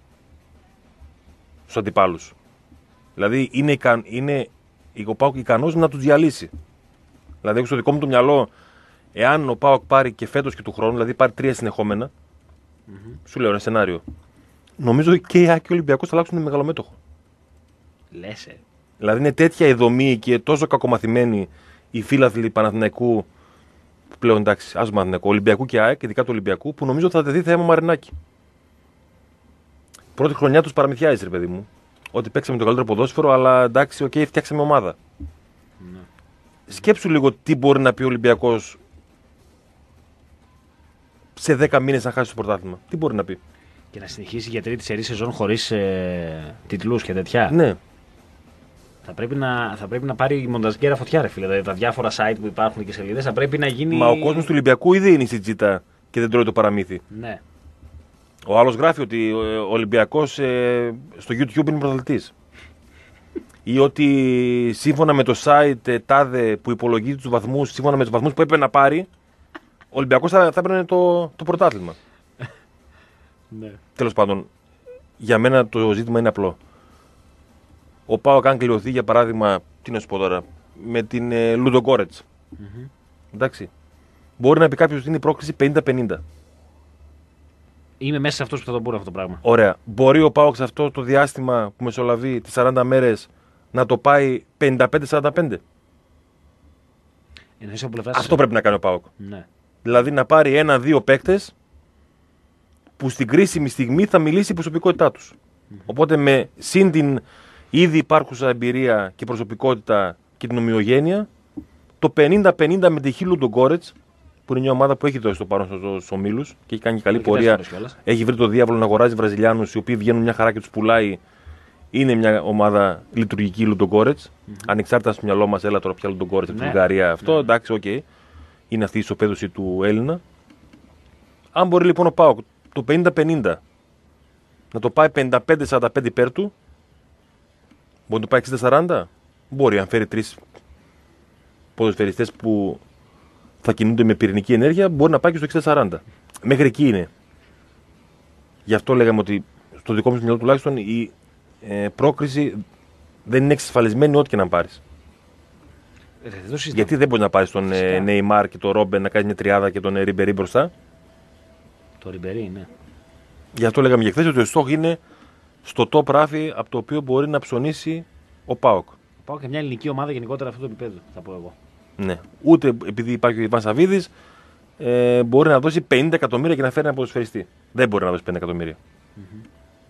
στους αντιπάλους. Δηλαδή είναι, ικαν, είναι ο ΠΑΟΚ ικανός να τους διαλύσει. Δηλαδή έχω στο δικό μου το μυαλό, εάν ο ΠΑΟΚ πάρει και φέτος και του χρόνου, δηλαδή πάρει τρία συνεχόμενα, mm-hmm. σου λέω ένα σενάριο. Νομίζω ότι και η ΑΕΚ και ο Ολυμπιακός θα αλλάξουν μεγαλομέτωχο. Λες, ε. Δηλαδή είναι τέτοια η δομή και τόσο κακομαθημένοι οι φίλαθλοι Παναθηναϊκού, που πλέον εντάξει, άσο Παναθηναϊκού, Ολυμπιακού και ΑΕΚ, ειδικά του Ολυμπιακού, που νομίζω θα τεθεί θέμα Μαρινάκη. Πρώτη χρονιά τους παραμυθιάζει, ρε παιδί μου. Ότι παίξαμε το καλύτερο ποδόσφαιρο, αλλά εντάξει, οκ, okay, φτιάξαμε ομάδα. Ναι. Σκέψου λίγο τι μπορεί να πει ο Ολυμπιακός σε δέκα μήνες να χάσει το πρωτάθλημα. Τι μπορεί να πει. Και να συνεχίσει για τρίτη σερή σεζόν χωρίς ε, τιτλούς και τέτοια. Ναι. Θα πρέπει, να, θα πρέπει να πάρει η μονταζγκέρα φωτιά, ρε φίλε. Δηλαδή τα διάφορα site που υπάρχουν και σελίδες θα πρέπει να γίνει. Μα ο κόσμος του Ολυμπιακού ήδη είναι στη τζίτα και δεν τρώει το παραμύθι. Ναι. Ο άλλος γράφει ότι ο Ολυμπιακός ε, στο YouTube είναι πρωταθλητής. Ή ότι σύμφωνα με το site ε, τάδε που υπολογίζει τους βαθμούς, σύμφωνα με τους βαθμούς που έπρεπε να πάρει, ο Ολυμπιακός θα, θα έπαιρνε το, το πρωτάθλημα. Ναι. Τέλος πάντων, για μένα το ζήτημα είναι απλό. Ο ΠΑΟΚ αν κληρωθεί για παράδειγμα, τι να σου πω τώρα, με την ε, Λουντογκόρετς. Mm-hmm. Εντάξει. Μπορεί να πει κάποιος ότι είναι η πρόκληση πενήντα πενήντα. Είμαι μέσα σε αυτούς που θα το πούνε αυτό το πράγμα. Ωραία. Μπορεί ο ΠΑΟΚ σε αυτό το διάστημα που μεσολαβεί τις σαράντα μέρες να το πάει πενήντα πέντε σαράντα πέντε. Αυτό πρέπει να κάνει ο ΠΑΟΚ. Ναι. Δηλαδή να πάρει ένα-δύο παίκτες που στην κρίσιμη στιγμή θα μιλήσει η προσωπικότητά τους. Mm-hmm. Οπότε με συν την ήδη υπάρχουσα εμπειρία και προσωπικότητα και την ομοιογένεια, το πενήντα πενήντα με τη Χίλου Ντογκόρετς, που είναι μια ομάδα που έχει δώσει το παρόν στους ομίλους και έχει κάνει καλή έχει πορεία. Έχει βρει το διάβολο να αγοράζει Βραζιλιάνους οι οποίοι βγαίνουν μια χαρά και τους πουλάει. Είναι μια ομάδα λειτουργική Λουντογκόρετς. Mm-hmm. Ανεξάρτητα στο μυαλό μας, έλα τώρα πια Λουντογκόρετς από ναι. τη Βουλγαρία. Αυτό ναι. εντάξει, οκ. Okay. Είναι αυτή η ισοπαίδωση του Έλληνα. Αν μπορεί λοιπόν ο ΠΑΟΚ το πενήντα πενήντα να το πάει πενήντα πέντε σαράντα πέντε υπέρ του. Μπορεί να το πάει εξήντα σαράντα. Μπορεί, αν φέρει τρεις ποδοσφαιριστές που θα κινούνται με πυρηνική ενέργεια, μπορεί να πάει και στο εξήντα σαράντα. Μέχρι εκεί είναι. Γι' αυτό λέγαμε ότι στο δικό μου μυαλό τουλάχιστον η ε, πρόκριση δεν είναι εξασφαλισμένη ό,τι και να πάρεις. Γιατί δεν μπορεί να πάρεις τον ε, Νεϊμάρ και τον Ρόμπεν να κάνει μια τριάδα και τον ε, Ριμπερί μπροστά. Το Ριμπερί, ναι. Γι' αυτό λέγαμε για χθες ότι ο στόχο είναι στο top ράφι από το οποίο μπορεί να ψωνίσει ο ΠΑΟΚ. Ο ΠΑΟΚ και μια ελληνική ομάδα γενικότερα αυτό το επίπεδο, θα πω εγώ. Ναι. Ούτε επειδή υπάρχει ο Ιβάν Σαββίδης ε, μπορεί να δώσει πενήντα εκατομμύρια και να φέρει ένα ποδοσφαιριστή. Δεν μπορεί να δώσει πενήντα εκατομμύρια. Mm-hmm.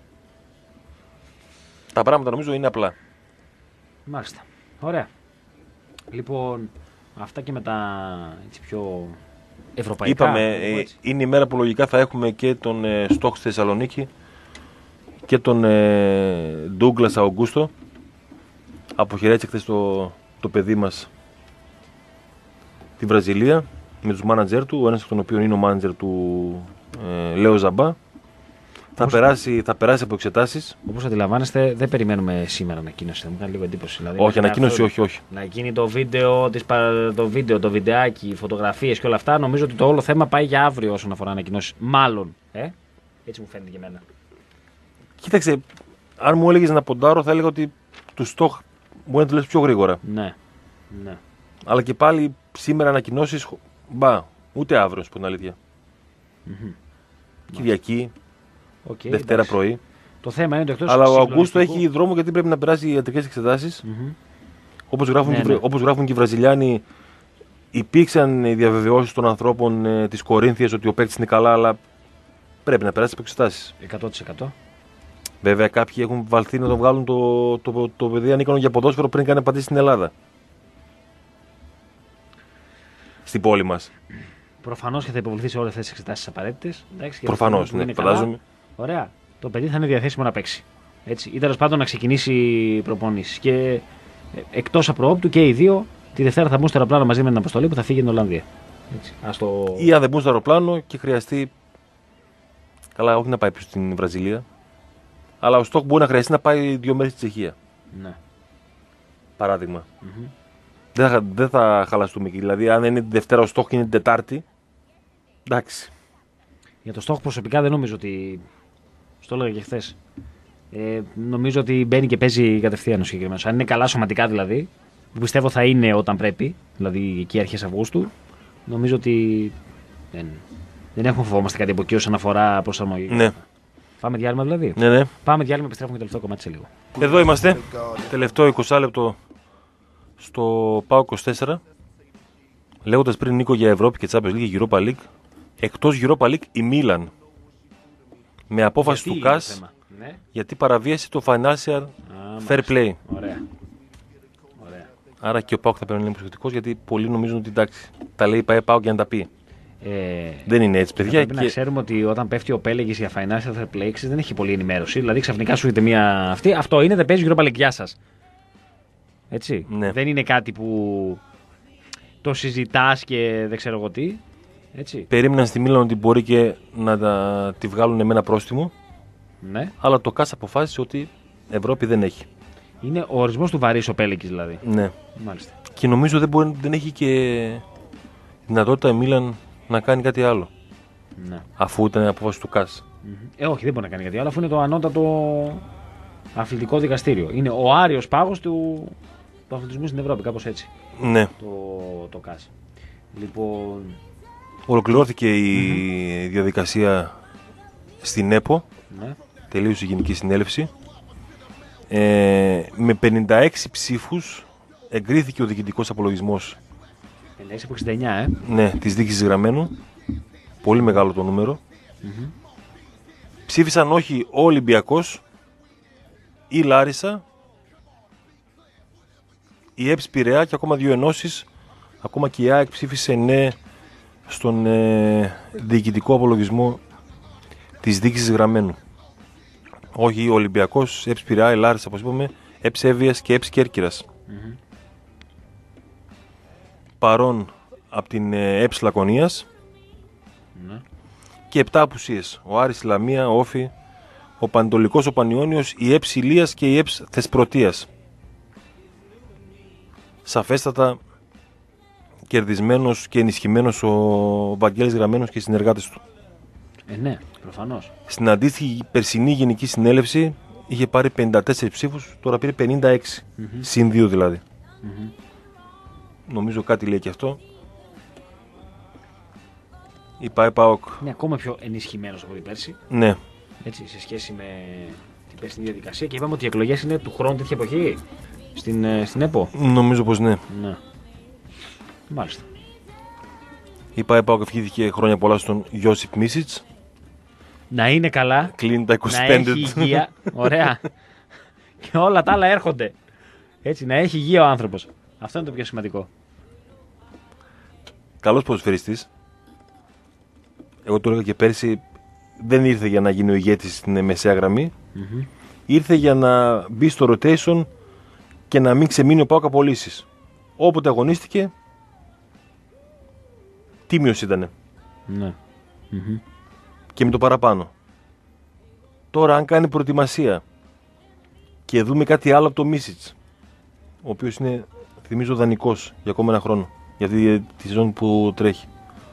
Τα πράγματα νομίζω είναι απλά. Μάλιστα. Ωραία. Λοιπόν, αυτά και με τα έτσι, πιο ευρωπαϊκά. Είπαμε, ε, είναι η μέρα που λογικά θα έχουμε και τον ε, Στόχ στη Θεσσαλονίκη και τον ε, Ντούγκλας Αουγκούστο. Αποχαιρέτησε χθες το, το παιδί μας τη Βραζιλία με τους μάνατζερ του, ο ένας εκ των οποίων είναι ο μάνατζερ του ε, Λέο Ζαμπά. Θα περάσει, θα περάσει από εξετάσεις. Όπως αντιλαμβάνεστε, δεν περιμένουμε σήμερα ανακοίνωση. Μου κάνει λίγο εντύπωση. Δηλαδή, όχι, ανακοίνωση, όχι, όχι. Να γίνει το βίντεο, το βίντεο, το βιντεάκι, οι φωτογραφίες και όλα αυτά. Νομίζω ότι το όλο θέμα πάει για αύριο όσον αφορά ανακοινώσεις. Μάλλον. Ε? Έτσι μου φαίνεται και εμένα. Κοίταξε, αν μου έλεγες να ποντάρω, θα έλεγα ότι του Στόχ μπορεί να το λες πιο γρήγορα. Ναι. ναι. Αλλά και πάλι σήμερα ανακοινώσεις, μπα, ούτε αύριο, σου πω την αλήθεια. Mm-hmm. Κυριακή. Okay, Δευτέρα εντάξει. πρωί. Το θέμα είναι το εκτός. Αλλά ο Αγκούστο έχει δρόμο γιατί πρέπει να περάσει ιατρικές εξετάσεις. Mm-hmm. Όπως γράφουν, ναι, και, ναι. όπως γράφουν και οι Βραζιλιάνοι, υπήρξαν οι διαβεβαιώσεις των ανθρώπων ε, της Κορίνθιας ότι ο παίκτης είναι καλά, αλλά πρέπει να περάσει από εξετάσεις. εκατό τοις εκατό. Βέβαια, κάποιοι έχουν βαλθεί να τον βγάλουν το, το, το, το παιδί ανίκανο για ποδόσφαιρο πριν κάνει πατήσει στην Ελλάδα. Στην πόλη μας. Προφανώς και θα υποβληθεί σε όλες αυτές τις εξετάσεις απαραίτητες. Προφανώς, ναι, φαντάζομαι. Ωραία. Το παιδί θα είναι διαθέσιμο να παίξει. Έτσι. Ή τέλος πάντων να ξεκινήσει προπονήσεις. Και εκτός απροόπτου και οι δύο τη Δευτέρα θα μπουν στο αεροπλάνο μαζί με την αποστολή που θα φύγει στην Ολλανδία. Έτσι. Ας το... Ή αν δεν μπουν στο αεροπλάνο και χρειαστεί. Καλά, όχι να πάει πίσω στην Βραζιλία. Αλλά ο Στόχ μπορεί να χρειαστεί να πάει δύο μέρες στη Τσεχία. Ναι. Παράδειγμα. Mm-hmm. Δεν θα, δεν θα χαλαστούμε εκεί. Δηλαδή, αν είναι τη Δευτέρα ο Στόχ και είναι την Τετάρτη. Εντάξει. Για το Στόχ προσωπικά δεν νομίζω ότι. Στο έλεγα και χθες. Ε, νομίζω ότι μπαίνει και παίζει κατευθείαν ο συγκεκριμένος. Αν είναι καλά σωματικά δηλαδή, που πιστεύω θα είναι όταν πρέπει, δηλαδή εκεί αρχές Αυγούστου, νομίζω ότι δεν, δεν έχουμε φοβόμαστε κάτι από εκεί όσον αφορά προσαρμογή. Ναι. Πάμε διάλειμμα δηλαδή. Ναι, ναι. Πάμε διάλειμμα, επιστρέφουμε το τελευταίο κομμάτι σε λίγο. Εδώ είμαστε. Τελευταίο είκοσι λεπτό στο ΠΑΟΚ είκοσι τέσσερα. Λέγοντας πριν, Νίκο, για Ευρώπη και Champions League και Europa League. Εκτός Europa League η Μίλαν. Με απόφαση γιατί του ΚΑΣ, ναι. γιατί παραβίασε το financial Α, fair play. Ωραία. Ωραία. Άρα και ο ΠΑΟΚ θα πρέπει να είναι προσεκτικός, γιατί πολλοί νομίζουν ότι εντάξει, τα λέει πάει ΠΑΟΚ για να τα πει. Ε, δεν είναι έτσι, παιδιά. Πρέπει και... να ξέρουμε ότι όταν πέφτει ο Πέλεγης για financial fair play δεν έχει πολλή ενημέρωση. Δηλαδή ξαφνικά σου έρχεται μια αυτή. Αυτό είναι, δεν παίζει Europa League, γεια σας. Έτσι. Ναι. Δεν είναι κάτι που το συζητάς και δεν ξέρω εγώ τι. Έτσι. Περίμεναν στη Μίλαν ότι μπορεί και να τα, τη βγάλουν με ένα πρόστιμο. Ναι. Αλλά το ΚΑΣ αποφάσισε ότι Ευρώπη δεν έχει. Είναι ο ορισμός του βαρύς ο Πέλεκης δηλαδή. Ναι. Μάλιστα. Και νομίζω δεν, μπορεί, δεν έχει και δυνατότητα η Μίλαν να κάνει κάτι άλλο. Ναι. Αφού ήταν η απόφαση του ΚΑΣ. Mm-hmm. Ε, όχι, δεν μπορεί να κάνει κάτι άλλο, αφού είναι το ανώτατο αθλητικό δικαστήριο. Είναι ο άριος πάγος του, του αθλητισμού στην Ευρώπη, κάπως έτσι. Ναι. Το, το ΚΑΣ. Λοιπόν. Ολοκληρώθηκε η mm-hmm. διαδικασία στην ΕΠΟ. Ναι. Τελείωσε η Γενική Συνέλευση. Ε, με πενήντα έξι ψήφους εγκρίθηκε ο διοικητικός απολογισμός. πενήντα έξι από εξήντα εννιά, ε. Ναι, της διοίκησης Γραμμένου. Πολύ μεγάλο το νούμερο. Mm-hmm. Ψήφισαν όχι ο Ολυμπιακός, η Λάρισα, η ΕΠΣ Πειραιά και ακόμα δύο ενώσεις. Ακόμα και η ΑΕΚ ψήφισε ναι στον ε, διοικητικό απολογισμό της διοίκησης Γραμμένου. Όχι ο Ολυμπιακός, ΕΠΣ Πειραιά, η Λάρισα, όπως είπαμε, ΕΠΣ Εύβοιας και ΕΠΣ Κέρκυρας. Mm-hmm. Παρόν από την ε, ΕΠΣ Λακωνίας. Mm-hmm. Και επτά απουσίες. Ο Άρης, η Λαμία, ο Όφη, ο Πανετολικός, ο Πανιώνιος, η ΕΠΣ Ηλίας και η ΕΠΣ Θεσπρωτείας. Σαφέστατα κερδισμένος και ενισχυμένος ο Βαγγέλης Γραμμένος και οι συνεργάτες του. Ε, ναι, προφανώς. Στην αντίστοιχη περσινή Γενική Συνέλευση είχε πάρει πενήντα τέσσερις ψήφους, τώρα πήρε πενήντα έξι. Mm-hmm. Συν δύο δηλαδή. Mm-hmm. Νομίζω κάτι λέει και αυτό. Η ΠΑΕ-ΠΑΟΚ. Είναι ακόμα πιο ενισχυμένος από την πέρσι. Ναι. Έτσι, σε σχέση με την περσινή διαδικασία. Και είπαμε ότι οι εκλογές είναι του χρόνου τέτοια εποχή. Στην, στην ΕΠΟ. Νομίζω πως ναι. Ναι. Μάλιστα. Η ΠΑΕ-ΠΑΟΚ ευχήθηκε χρόνια πολλά στον Ιώσιπ Μίσιτς. Να είναι καλά. Κλείνει τα είκοσι πέντε. Να έχει υγεία. Ωραία. Και όλα τα άλλα έρχονται. Έτσι, να έχει υγεία ο άνθρωπος. Αυτό είναι το πιο σημαντικό. Καλός ποδοσφαιριστής. Εγώ το έλεγα και πέρσι, δεν ήρθε για να γίνει ο ηγέτης στην μεσαία γραμμή. Mm-hmm. Ήρθε για να μπει στο rotation και να μην ξεμείνει ο ΠΑΟΚ από λύσεις. Όποτε αγωνίστηκε, τίμιος ήτανε. Ναι. Mm-hmm. Και με το παραπάνω. Τώρα αν κάνει προετοιμασία και δούμε κάτι άλλο από το Μίσιτς, ο οποίος είναι, θυμίζω, δανεικός για ακόμα ένα χρόνο, για τη, τη σεζόν που τρέχει,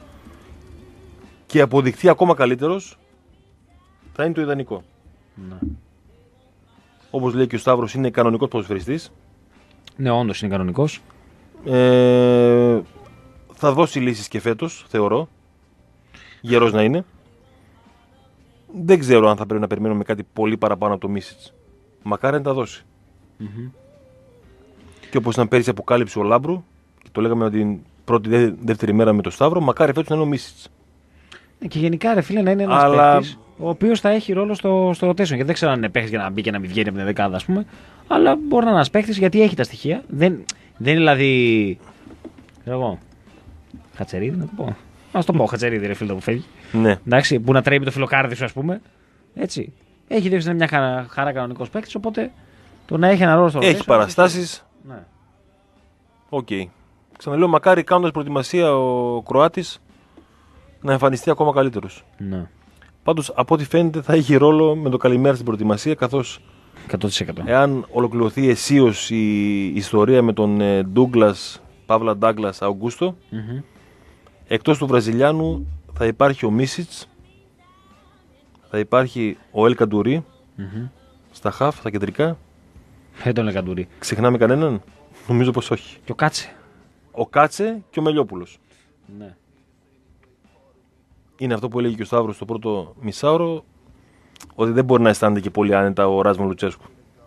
και αποδειχθεί ακόμα καλύτερος, θα είναι το ιδανικό. Ναι. Όπως λέει και ο Σταύρος, είναι κανονικός ποδοσφαιριστής. Ναι, όντως είναι κανονικός. Ε, θα δώσει λύσεις και φέτος, θεωρώ. Γερός να είναι. Δεν ξέρω αν θα πρέπει να περιμένουμε κάτι πολύ παραπάνω από το Μίσιτς. Μακάρι να τα δώσει. Mm-hmm. Και όπως ήταν πέρυσι αποκάλυψε ο Λάμπρου, και το λέγαμε την πρώτη δε, δεύτερη μέρα με το Σταύρο, μακάρι φέτος να είναι ο Μίσιτς. Και γενικά, ρε φίλε, να είναι ένας Αλλά... παίκτης ο οποίος θα έχει ρόλο στο, στο rotation. Και δεν ξέρω αν είναι παίκτης για να μπει και να μην βγαίνει από την δεκάδα, ας πούμε. Αλλά μπορεί να είναι ένας παίκτης γιατί έχει τα στοιχεία. Δεν, δεν είναι δηλαδή. Εγώ. Χατσερίδη, να το πω. Α το πω, Χατσερίδη, ρε φίλε που φεύγει. Ναι. Εντάξει, που να τρέχει με το φιλοκάρδι σου, ας πούμε. Έτσι. Έχει δείξει να είναι μια χαρά, χαρά κανονικός παίκτης, οπότε το να έχει ένα ρόλο στο rotation. Έχει παραστάσεις. Ναι. Οκ. Okay. Ξαναλέω, μακάρι κάνοντας προετοιμασία ο Κροάτης να εμφανιστεί ακόμα καλύτερος. Ναι. Πάντως, από ό,τι φαίνεται, θα έχει ρόλο με το καλημέρα στην προετοιμασία, καθώς εκατό τοις εκατό. Εάν ολοκληρωθεί αισίως η ιστορία με τον Ντούγκλας, Παύλα Ντάγκλας Αουγκούστο, Mm-hmm. εκτός του Βραζιλιάνου θα υπάρχει ο Μίσιτς, θα υπάρχει ο Ελ Καντουρί Mm-hmm. στα χαφ, στα κεντρικά. Δεν τον Καντουρί. Ξεχνάμε κανέναν? Νομίζω πως όχι. Και ο Κάτσε. Ο Κάτσε και ο Μελιόπουλος. Ναι. Είναι αυτό που έλεγε και ο Σταύρος στο πρώτο μισάωρο, ότι δεν μπορεί να αισθάνεται και πολύ άνετα ο Ράσμο Λουτσέσκου.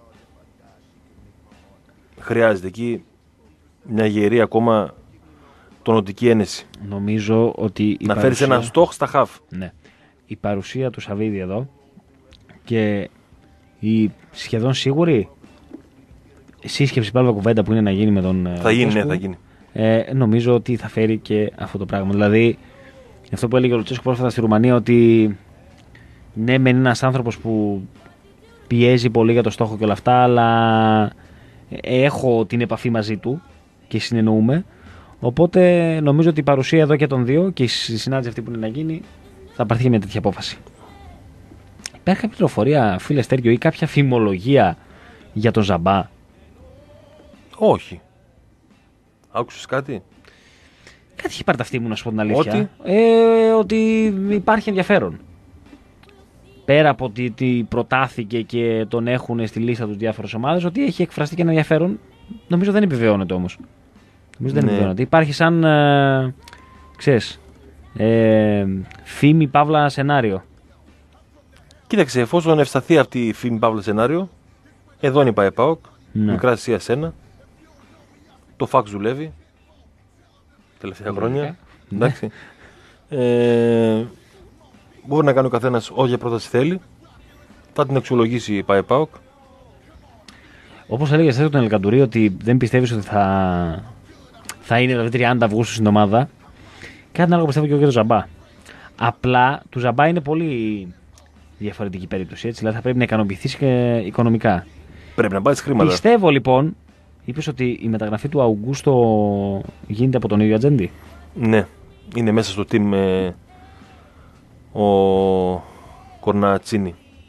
Χρειάζεται εκεί μια γερή ακόμα τονωτική ένεση. Νομίζω ότι η να παρουσία... φέρεις ένα στόχ στα χαφ. Ναι. Η παρουσία του Σαββίδη εδώ και η σχεδόν σίγουρη σύσκεψη πάλι κουβέντα που είναι να γίνει με τον θα γίνει, Λουτσέσκου, ναι, θα γίνει. Ε, νομίζω ότι θα φέρει και αυτό το πράγμα. Δηλαδή, αυτό που έλεγε ο Λουτσέσκου πρόσφατα στη Ρουμανία, ότι ναι, μεν είναι ένας άνθρωπος που πιέζει πολύ για το στόχο και όλα αυτά, αλλά έχω την επαφή μαζί του και συνεννοούμε. Οπότε νομίζω ότι η παρουσία εδώ και των δύο και η συνάντηση αυτή που είναι να γίνει θα πάρθει μια τέτοια απόφαση. Υπάρχει κάποια πληροφορία, φίλε Στέργιο, ή κάποια φημολογία για τον Ζαμπά? Όχι. Άκουσες κάτι? Κάτι έχει πάρει τα αυτή μου, να σου πω την αλήθεια. Ότι, ε, ότι υπάρχει ενδιαφέρον. Πέρα από ότι, ότι προτάθηκε και τον έχουν στη λίστα τους διάφορες ομάδες, ότι έχει εκφραστεί και ένα ενδιαφέρον. Νομίζω δεν επιβεβαιώνεται όμως. Νομίζω δεν ναι. επιβεβαιώνεται. Υπάρχει σαν, ε, ξέρεις, ε, φήμη παύλα σενάριο. Κοίταξε, εφόσον ευσταθεί αυτή η φήμη παύλα σενάριο, εδώ είναι η ΠΑΕ-ΠΑΟΚ, Ναι. Μικρά Ασία Σένα. Το φαξ δουλεύει τελευταία χρόνια. Εντάξει. Ε, μπορεί να κάνει ο καθένας όποια πρόταση θέλει. Θα την αξιολογήσει η ΠΑΕ-ΠΑΟΚ. Όπως έλεγε εσύ τον Ελκαντουρί, ότι δεν πιστεύεις ότι θα, θα είναι δηλαδή τριάντα Αυγούστου στην ομάδα. Κάτι άλλο πιστεύω και εγώ για τον Ζαμπά. Απλά του Ζαμπά είναι πολύ διαφορετική περίπτωση. Έτσι, δηλαδή θα πρέπει να ικανοποιηθεί και οικονομικά. Πρέπει να πάρει χρήματα. Πιστεύω λοιπόν, είπες ότι η μεταγραφή του Αουγκούστο γίνεται από τον ίδιο ατζέντη. Ναι, είναι μέσα στο team ε, ο Κορνατσίνη,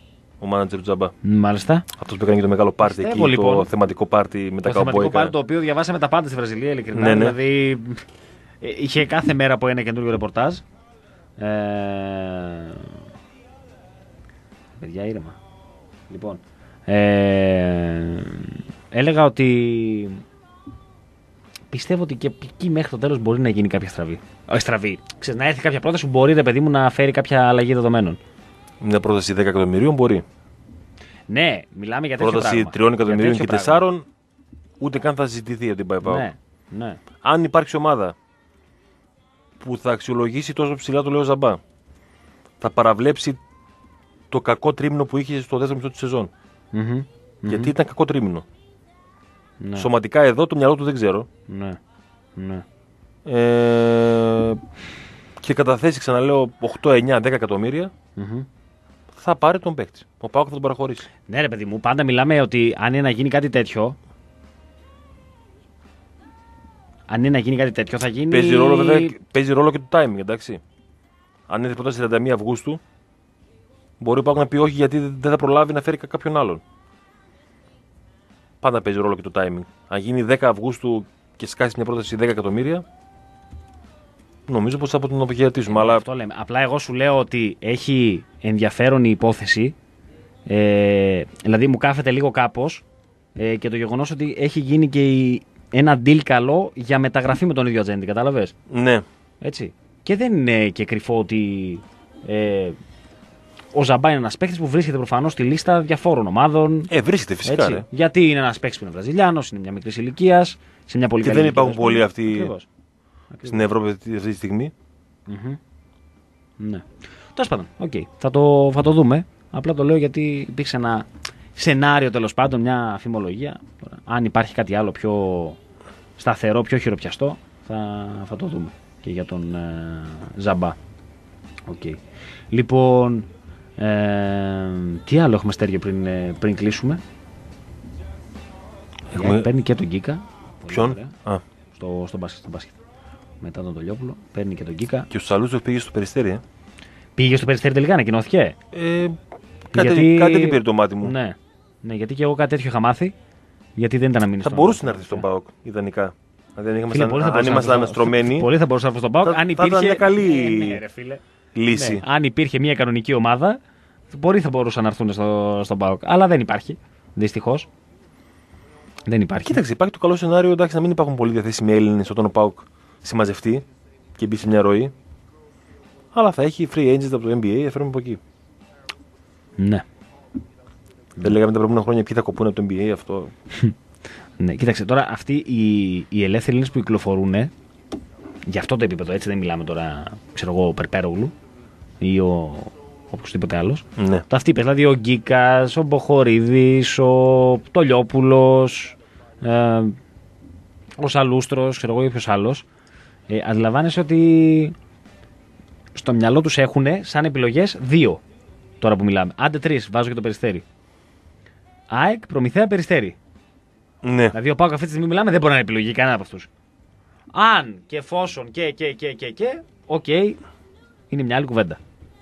ο μάνατζερ του Τζαμπά. Μάλιστα. Αυτός που έκανε και το μεγάλο πάρτι εκεί, το λοιπόν, θεματικό πάρτι με τα το θεματικό καουμπόικα. πάρτι το οποίο διαβάσαμε τα πάντα στη Βραζιλία, ειλικρινά. Ναι, ναι. Δηλαδή είχε κάθε μέρα από ένα καινούριο ρεπορτάζ. Ε... Παιδιά, ήρεμα. Λοιπόν, ε... έλεγα ότι πιστεύω ότι και εκεί μέχρι το τέλος μπορεί να γίνει κάποια στραβή. Όχι στραβή. Ξέρεις, να έρθει κάποια πρόταση που μπορεί, ρε παιδί μου, να φέρει κάποια αλλαγή δεδομένων. Μια πρόταση δέκα εκατομμυρίων μπορεί. Ναι, μιλάμε για τέτοιο Πρόταση πράγμα. τριών εκατομμυρίων Για και τέτοιο τεσσάρων, ούτε καν θα συζητηθεί από την ΠΑΕΠΑΟΚ. Ναι, ναι. Αν υπάρξει ομάδα που θα αξιολογήσει τόσο ψηλά το λέω Ζαμπά, θα παραβλέψει το κακό τρίμηνο που είχε στο δεύτερο μισό τη σεζόν. Mm-hmm. Γιατί ήταν κακό τρίμηνο. Ναι. Σωματικά εδώ το μυαλό του δεν ξέρω. Ναι. Ναι. Ε, και καταθέσει, ξαναλέω, οκτώ, εννιά, δέκα εκατομμύρια, Mm-hmm. θα πάρει τον παίκτη. Ο ΠΑΟΚ θα τον παραχωρήσει. Ναι, ρε παιδί μου, πάντα μιλάμε ότι αν είναι να γίνει κάτι τέτοιο. Αν είναι να γίνει κάτι τέτοιο, θα γίνει. Παίζει ρόλο, βέβαια, παίζει ρόλο και το timing, εντάξει. Αν είναι πρόταση τριάντα μία Αυγούστου, μπορεί ο ΠΑΟΚ να πει όχι γιατί δεν θα προλάβει να φέρει κάποιον άλλον. Πάντα παίζει ρόλο και το timing. Αν γίνει δέκα Αυγούστου και σκάσει μια πρόταση δέκα εκατομμύρια, νομίζω πως θα τον αποχαιρετήσουμε. Αλλά... Αυτό λέμε. Απλά εγώ σου λέω ότι έχει ενδιαφέρον η υπόθεση. Ε, δηλαδή μου κάθεται λίγο κάπως ε, και το γεγονός ότι έχει γίνει και η, ένα deal καλό για μεταγραφή με τον ίδιο ατζέντη. Κατάλαβες. Ναι. Έτσι. Και δεν είναι και κρυφό ότι ε, ο Ζαμπά είναι ένας παίκτης που βρίσκεται προφανώς στη λίστα διαφόρων ομάδων. Ε, βρίσκεται φυσικά. Ρε. Γιατί είναι ένας παίκτης που είναι Βραζιλιάνος, είναι μια μικρή ηλικία, σε μια πολύ και καλή δεν υπάρχουν ηλικία, πολλοί αυτοί Ακριβώς. στην Ευρώπη αυτή τη στιγμή. Mm-hmm. Ναι. Τέλος πάντων, okay. θα, το, θα το δούμε. Απλά το λέω γιατί υπήρξε ένα σενάριο, τέλος πάντων, μια αφημολογία. Αν υπάρχει κάτι άλλο πιο σταθερό, πιο χειροπιαστό, θα, θα το δούμε και για τον ε, Ζαμπά. Okay. Λοιπόν, ε, τι άλλο έχουμε Στέργιο πριν, ε, πριν κλείσουμε. Έχουμε... Παίρνει και τον Γκίκα. Ποιον? Α. Στο, στο μπάσκετ, στο μπάσκετ. Μετά τον Τολιόπουλο, παίρνει και τον Γκίκα. Και ο Σαλούτσοφ πήγε στο Περιστέρι. Ε. Πήγε στο Περιστέρι τελικά, ανακοινώθηκε. Ε, κάτι, γιατί... κάτι δεν πήρε το μάτι μου. Ναι. Ναι, γιατί και εγώ κάτι τέτοιο είχα μάθει. Γιατί δεν ήταν να μείνει θα στον μπορούσε να έρθει στον ΠΑΟΚ, ιδανικά. Δηλαδή, αν φίλε, ήμασταν, αν ήμασταν αναστρωμένοι. Πολύ θα μπορούσε να έρθει στον ΠΑΟΚ. Αν υπήρχε. Θα ήταν μια καλή ναι, ναι, ρε, φίλε. λύση. Ναι, αν υπήρχε μια κανονική ομάδα, μπορεί θα μπορούσαν να έρθουν στο, στον ΠΑΟΚ. Αλλά δεν υπάρχει. Δυστυχώς. Δεν υπάρχει. Κοίταξε, υπάρχει το καλό σενάριο εντάξει, να μην υπάρχουν πολλοί διαθέσιμοι Έλληνες όταν ο ΠΑΟΚ συμμαζευτεί και μπει σε μια ροή. Αλλά θα έχει free agents από το N B A, θα φέρουμε από εκεί. Ναι. Δεν λέγαμε τα προηγούμενα χρόνια ποιοι θα κοπούν από το N B A αυτό. Ναι, κοίταξε τώρα αυτοί οι, οι ελεύθεροι Έλληνες που κυκλοφορούν για αυτό το επίπεδο, έτσι δεν μιλάμε τώρα, ξέρω εγώ, ο Περπέρογλου ή ο οποιοδήποτε άλλος. Ναι. Τα αυτοί, δηλαδή ο Γκίκας, ο Μποχορίδης, ο Τολιόπουλος, ε, ο Σαλούστρος, ξέρω εγώ ή ποιος άλλος. Ε, αντιλαμβάνεσαι ότι στο μυαλό τους έχουν σαν επιλογές δύο τώρα που μιλάμε. Άντε τρεις, βάζω και το Περιστέρι. ΑΕΚ, Προμηθέα, Περιστέρι. Ναι. Δηλαδή ο ΠΑΟΚ αυτή τη στιγμή μιλάμε δεν μπορεί να είναι επιλογή κανένα από αυτούς. Αν και εφόσον και και και και και, οκ, okay, είναι μια άλλη κουβέντα.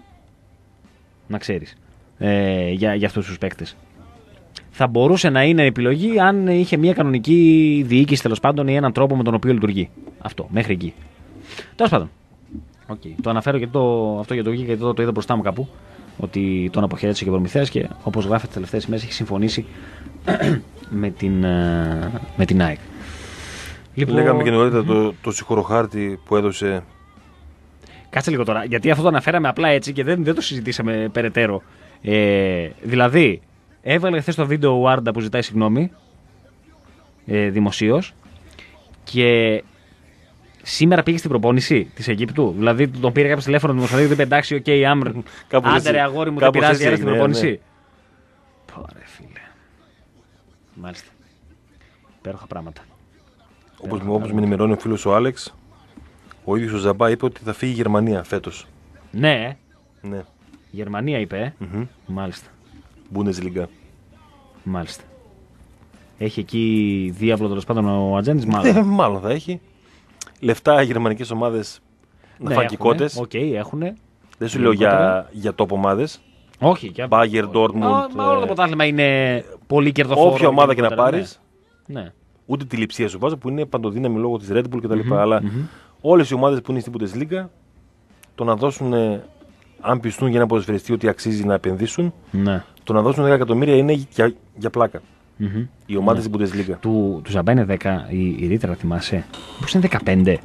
Να ξέρεις. Ε, για, για αυτούς τους παίκτες. Θα μπορούσε να είναι επιλογή αν είχε μια κανονική διοίκηση τέλος πάντων ή έναν τρόπο με τον οποίο λειτουργεί. Αυτό, μέχρι εκεί. Τέλος πάντων. Okay. Το αναφέρω και το, αυτό για το Γη γιατί το, το είδα μπροστά μου κάπου. Ότι τον αποχαιρέτησε και ο Προμηθέας και όπως γράφει τις τελευταίες ημέρες έχει συμφωνήσει με την, με την ΑΕΚ. Λοιπόν... Λέγαμε και νωρίτερα το, το συγχωροχάρτη που έδωσε. Κάτσε λίγο τώρα, γιατί αυτό το αναφέραμε απλά έτσι και δεν, δεν το συζητήσαμε περαιτέρω. Ε, δηλαδή, έβαλε χθες το βίντεο ο Άρντα που ζητάει συγγνώμη ε, δημοσίως και σήμερα πήγε στην προπόνηση της Αιγύπτου. Δηλαδή, τον πήρε κάποιο τηλέφωνο δημοσιογράφο και είπε εντάξει, οκ, okay, Άμρ, άντε ρε αγόρι μου, δεν πειράζει, έλα στην προπόνηση. Ναι. Πόρε φίλε. Μάλιστα. Υπέροχα πράγματα. Όπως, όπως με ενημερώνει ο φίλος ο Άλεξ, ο ίδιος ο Ζαμπά είπε ότι θα φύγει η Γερμανία φέτος. Ναι. Ναι. Η Γερμανία είπε. Mm-hmm. Μάλιστα. Bundesliga. Μάλιστα. Έχει εκεί διάβλο τέλος πάντων ο ατζέντης, μάλλον. Ε, μάλλον θα έχει. Λεφτά οι γερμανικές ομάδες να ναι, φάνε και κότες. Οκ, okay, έχουνε. Δεν σου λέω για, για top ομάδες. Όχι. Και... Bayern, Dortmund. Μα, μα όλο το πρωτάθλημα είναι πολύ κερδοφόρο. Όποια ομάδα και να πάρεις. Ναι. Ναι. Ούτε τη λειψία σου βάζω που είναι παντοδύναμη λόγω της Red Bull κτλ. Mm-hmm, αλλά mm-hmm. όλες οι ομάδες που είναι στην Bundesliga το να δώσουν, αν πιστούν για ένα ποδοσφαιριστή ότι αξίζει να επενδύσουν, ναι. το να δώσουν δέκα εκατομμύρια είναι για, για πλάκα. Mm-hmm. Οι ομάδες ναι. στην Bundesliga. Του, του Ζαμπά είναι δέκα, η, η ρήτρα θυμάσαι. Πώς είναι δεκαπέντε.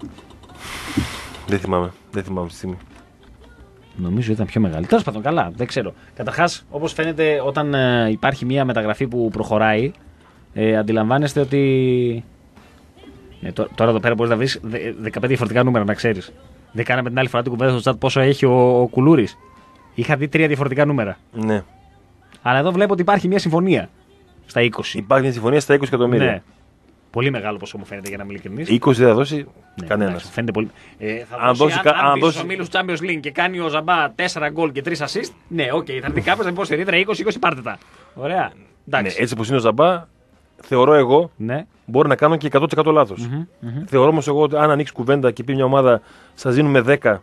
Δεν θυμάμαι, δεν θυμάμαι στη στιγμή. Νομίζω ήταν πιο μεγάλη. Τέλος πάντων, καλά, δεν ξέρω. Καταρχάς, όπως φαίνεται, όταν ε, υπάρχει μια μεταγραφή που προχωράει, ε, αντιλαμβάνεστε ότι. Ε, τώρα, τώρα εδώ πέρα μπορείς να βρεις δεκαπέντε διαφορετικά νούμερα, να ξέρεις. Δεν κάναμε την άλλη φορά την κουβέντα στο chat πόσο έχει ο, ο Κουλούρης. Είχα δει τρία διαφορετικά νούμερα. Ναι. Αλλά εδώ βλέπω ότι υπάρχει μια συμφωνία στα είκοσι. Υπάρχει μια συμφωνία στα είκοσι εκατομμύρια. Ναι. Πολύ μεγάλο ποσό μου φαίνεται, για να είμαι ειλικρινής. είκοσι δεν θα δώσει ναι, κανένας. Φαίνεται πολύ. Ε, θα αν δώσει, δώσει, αν, αν, αν δώσει... ο Μίλους Champions League και κάνει ο Ζαμπά τέσσερα γκολ και τρία assist, ναι, οκ, okay, θα δει κάποιος να πει πως η ρήτρα είκοσι είκοσι πάρτε τα. Ωραία. Ναι, έτσι όπως είναι ο Ζαμπά, θεωρώ εγώ, ναι. μπορεί να κάνω και εκατό τοις εκατό λάθος. Mm-hmm, mm-hmm. Θεωρώ όμως εγώ ότι αν ανοίξει κουβέντα και πει μια ομάδα, σας δίνουμε δέκα,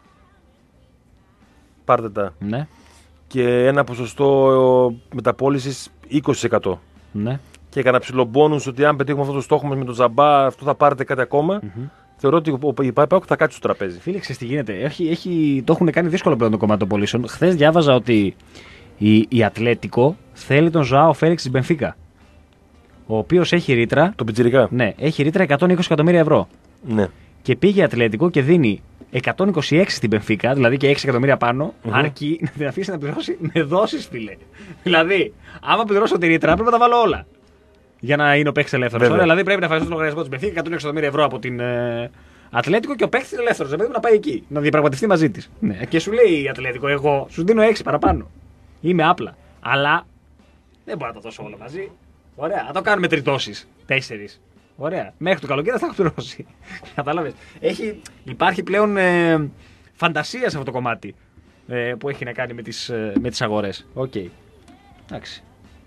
πάρτε τα. Ναι. Και ένα ποσοστό μεταπώλησης είκοσι τοις εκατό. Ναι. Και έκανα ψηλό μπόνους ότι αν πετύχουμε αυτό το στόχο μας με τον Ζαμπά, αυτό θα πάρετε κάτι ακόμα. Mm-hmm. Θεωρώ ότι η ΠΑΟΚ θα κάτσει στο τραπέζι. Φίλε, ξέρεις τι γίνεται. Έχει, έχει, το έχουν κάνει δύσκολο πλέον το κομμάτι των πωλήσεων. Χθες διάβαζα ότι η, η Ατλέτικο θέλει τον Ζωάο Φέλιξ της Μπενφίκα. Ο οποίος έχει ρήτρα. Το πιτσιρικά. Ναι, έχει ρήτρα εκατόν είκοσι εκατομμύρια ευρώ. Ναι. Και πήγε η Ατλέτικο και δίνει εκατόν είκοσι έξι στην Μπενφίκα, δηλαδή και έξι εκατομμύρια πάνω, mm-hmm. αρκεί να την αφήσει να πληρώσει με δόσεις, φίλε. Δηλαδή, άμα πληρώσω τη ρήτρα, πρέπει να τα βάλω όλα. Για να είναι ο παίκτης ελεύθερος. Δηλαδή πρέπει να φασίσει τον λογαριασμό της Μπενφίκα εκατόν είκοσι εκατομμύρια ευρώ από την ε, Ατλέτικο και ο παίκτης ελεύθερος. Δηλαδή να πάει εκεί, να διαπραγματευτεί μαζί της. Ναι. Και σου λέει η Ατλέτικο, εγώ σου δίνω έξι παραπάνω. Είμαι άπλα. Αλλά δεν μπορώ να τα δώσω όλα μαζί. Ωραία, να το κάνουμε τριτώσεις. Τέσσερις. Ωραία. Μέχρι το καλοκαίρι θα έχω πληρώσει. Κατάλαβες. Έχει, υπάρχει πλέον ε, φαντασία σε αυτό το κομμάτι ε, που έχει να κάνει με τις, ε, με τις αγορές. Οκ. Okay. Εντάξει.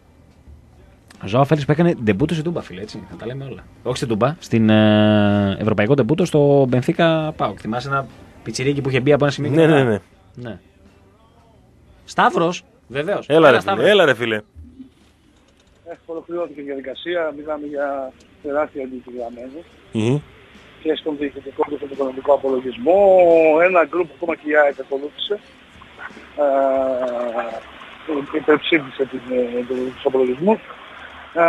Ο Ζωάο Φέλιξ που έκανε ντεμπούτο στην Τούμπα, φίλε, έτσι. Θα τα λέμε όλα. Όχι στην Τούμπα, στην ε, ευρωπαϊκό ντεμπούτο στο Μπενφίκα ΠΑΟΚ. Θυμάσαι ένα πιτσιρίκι που είχε μπει από ένα σημείο. Ναι, ναι, ναι. ναι. Σταύρος, βεβαίως. Έλα, έλα, ρε, φίλε. Έλα, ρε φίλε. Ολοκληρώθηκε η διαδικασία, μιλάμε για τεράστια αντιτιγραμμένη mm-hmm. και στον διοικητικό και στον οικονομικό απολογισμό. Ένα γκρουπ ακόμα και η ΑΕΚ ακολούθησε, ε, υπερψήφισε τους απολογισμούς. Ε,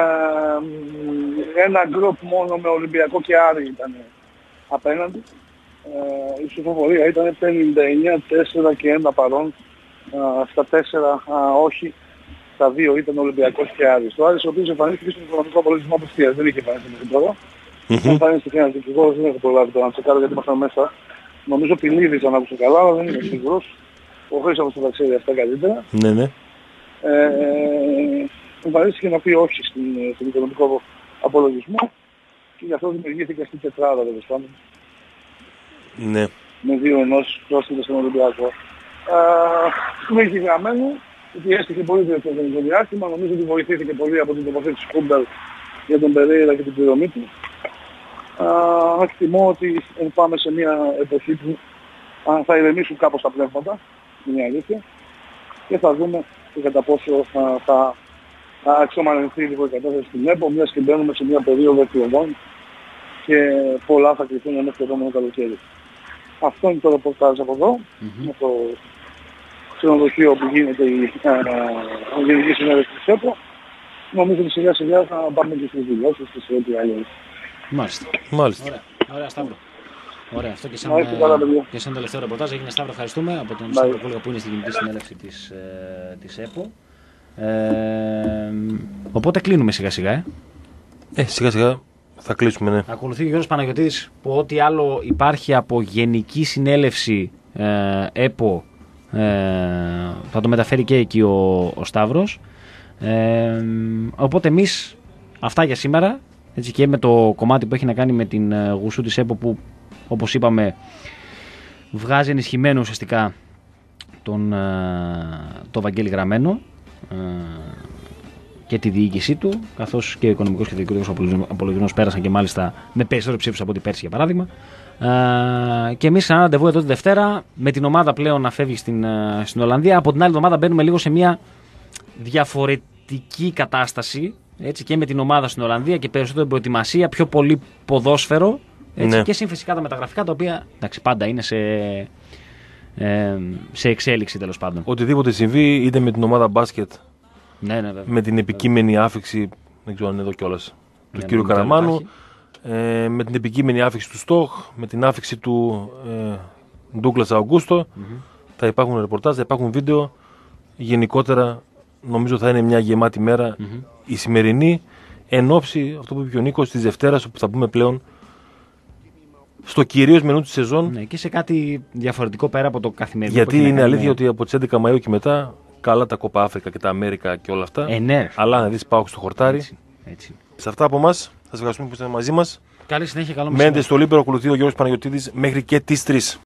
ένα γκρουπ μόνο με Ολυμπιακό και Άρη ήταν απέναντι. Ε, η ψηφοφορία ήταν πενήντα εννέα τέσσερα και ένα παρόν, ε, στα τέσσερα ε, όχι. Τα δύο ήταν ο Ολυμπιακός και Άρης. Ο Άρης ο οποίος εμφανίστηκε στον οικονομικό απολογισμό απευθείας. Δεν είχε εμφανιστεί μέχρι τώρα. Mm-hmm. Εμφανίστηκε ένας δικηγόρος, δεν έχω προλάβει τώρα να τσεκάρω γιατί ήμασταν μέσα. Νομίζω Πιλίδης αν άκουσα καλά, αλλά δεν είμαι σίγουρος. Ο Χρήστος θα τα ξέρει αυτά καλύτερα. Ναι, ναι. Ε, εμφανίστηκε να πει όχι στην, στον οικονομικό απολογισμό και γι' αυτό δημιουργήθηκε αυτή η τετράδα τέλος πάντων. Ναι. Με δύο ενώσεις πρόσθετες στον Ολυμπιακό. Στιγμή έχει γραμμένο ότι έστηκε πολύ το διάστημα, νομίζω ότι βοηθήθηκε πολύ από την τοποθέτηση Κούμπερ για τον Περέιρα και την πληρωμή του. Α, εκτιμώ ότι πάμε σε μια εποχή που α, θα ηρεμήσουν κάπως τα πνεύματα, είναι η αλήθεια, και θα δούμε και κατά πόσο α, θα αξιομανηθεί λίγο η κατάσταση στην ΕΠΟ, μιας και μπαίνουμε σε μια περίοδο εκλογών και πολλά θα κρυφθούν μέχρι το επόμενο καλοκαίρι. Αυτό είναι το ρεπορτάζ από εδώ, mm-hmm. με το ξενοδοχείο που γίνεται η uh, γενική συνέλευση της ΕΠΟ. Νομίζω ότι σιγά σιγά θα πάμε και στις δηλώσεις της ΕΠΟ αλλιώς. Μάλιστα. Μάλιστα. Ωραία, ωραία Σταύρο. Ωραία, αυτό και σαν, Μάλιστα, καλά, και σαν τελευταίο ρεπορτάζ έγινε. Σταύρο, ευχαριστούμε από τον Σταύρο Κούλγα που είναι στη γενική συνέλευση της, ε, της ΕΠΟ. Ε, οπότε κλείνουμε σιγά σιγά. Ε. ε, σιγά σιγά θα κλείσουμε, ναι. Ακολουθεί ο Γιώργος Παναγιωτίδης που ό,τι άλλο υπάρχει από γενική συνέλευση ε, ΕΠΟ ε, θα το μεταφέρει και εκεί ο, ο Σταύρος. Ε, οπότε εμείς αυτά για σήμερα, έτσι, και με το κομμάτι που έχει να κάνει με την ε, γουσού της ΕΠΟ που όπως είπαμε βγάζει ενισχυμένο ουσιαστικά τον, ε, το Βαγγέλη Γραμμένο ε, και τη διοίκησή του, καθώς και ο οικονομικός και διοικητικός απολογισμός πέρασαν και μάλιστα με περισσότερο ψήφους από ό,τι πέρσι για παράδειγμα. Ε, και εμείς ένα ραντεβού εδώ τη Δευτέρα με την ομάδα πλέον να φεύγει στην, στην Ολλανδία. Από την άλλη εβδομάδα μπαίνουμε λίγο σε μια διαφορετική κατάσταση. Έτσι, και με την ομάδα στην Ολλανδία και περισσότερο προετοιμασία, πιο πολύ ποδόσφαιρο. Έτσι, ναι. Και συν φυσικά τα μεταγραφικά τα οποία εντάξει, πάντα είναι σε, ε, σε εξέλιξη τέλος πάντων. Οτιδήποτε συμβεί, είτε με την ομάδα μπάσκετ, ναι, ναι, με την επικείμενη άφηξη, δεν ξέρω αν είναι εδώ κιόλας, του ναι, κ. Καραμάνου, ε, με την επικείμενη άφηξη του Στοχ, με την άφηξη του ε, Ντούγκλας Αουγκούστο. Mm-hmm. Θα υπάρχουν ρεπορτάζ, θα υπάρχουν βίντεο. Γενικότερα νομίζω θα είναι μια γεμάτη μέρα mm-hmm. η σημερινή, εν ώψη, αυτό που είπε ο Νίκος, της Δευτέρας, όπου θα πούμε πλέον στο κυρίως μενού της σεζόν. Ναι, και σε κάτι διαφορετικό πέρα από το καθημερινό. Γιατί είναι αλήθεια με... ότι από τις έντεκα Μαΐου και μετά, καλά τα Κόπα Αφρικα και τα Αμέρικα και όλα αυτά. Ε, ναι. Αλλά να δεις πάω στο χορτάρι. Έτσι, έτσι. Σε αυτά από εμάς, θα σας ευχαριστούμε που είστε μαζί μας. Καλή συνέχεια, καλό μεσημέρι. Μένετε στο Λίμπερο, ακολουθεί ο Γιώργος Παναγιωτίδης μέχρι και τις τρεις.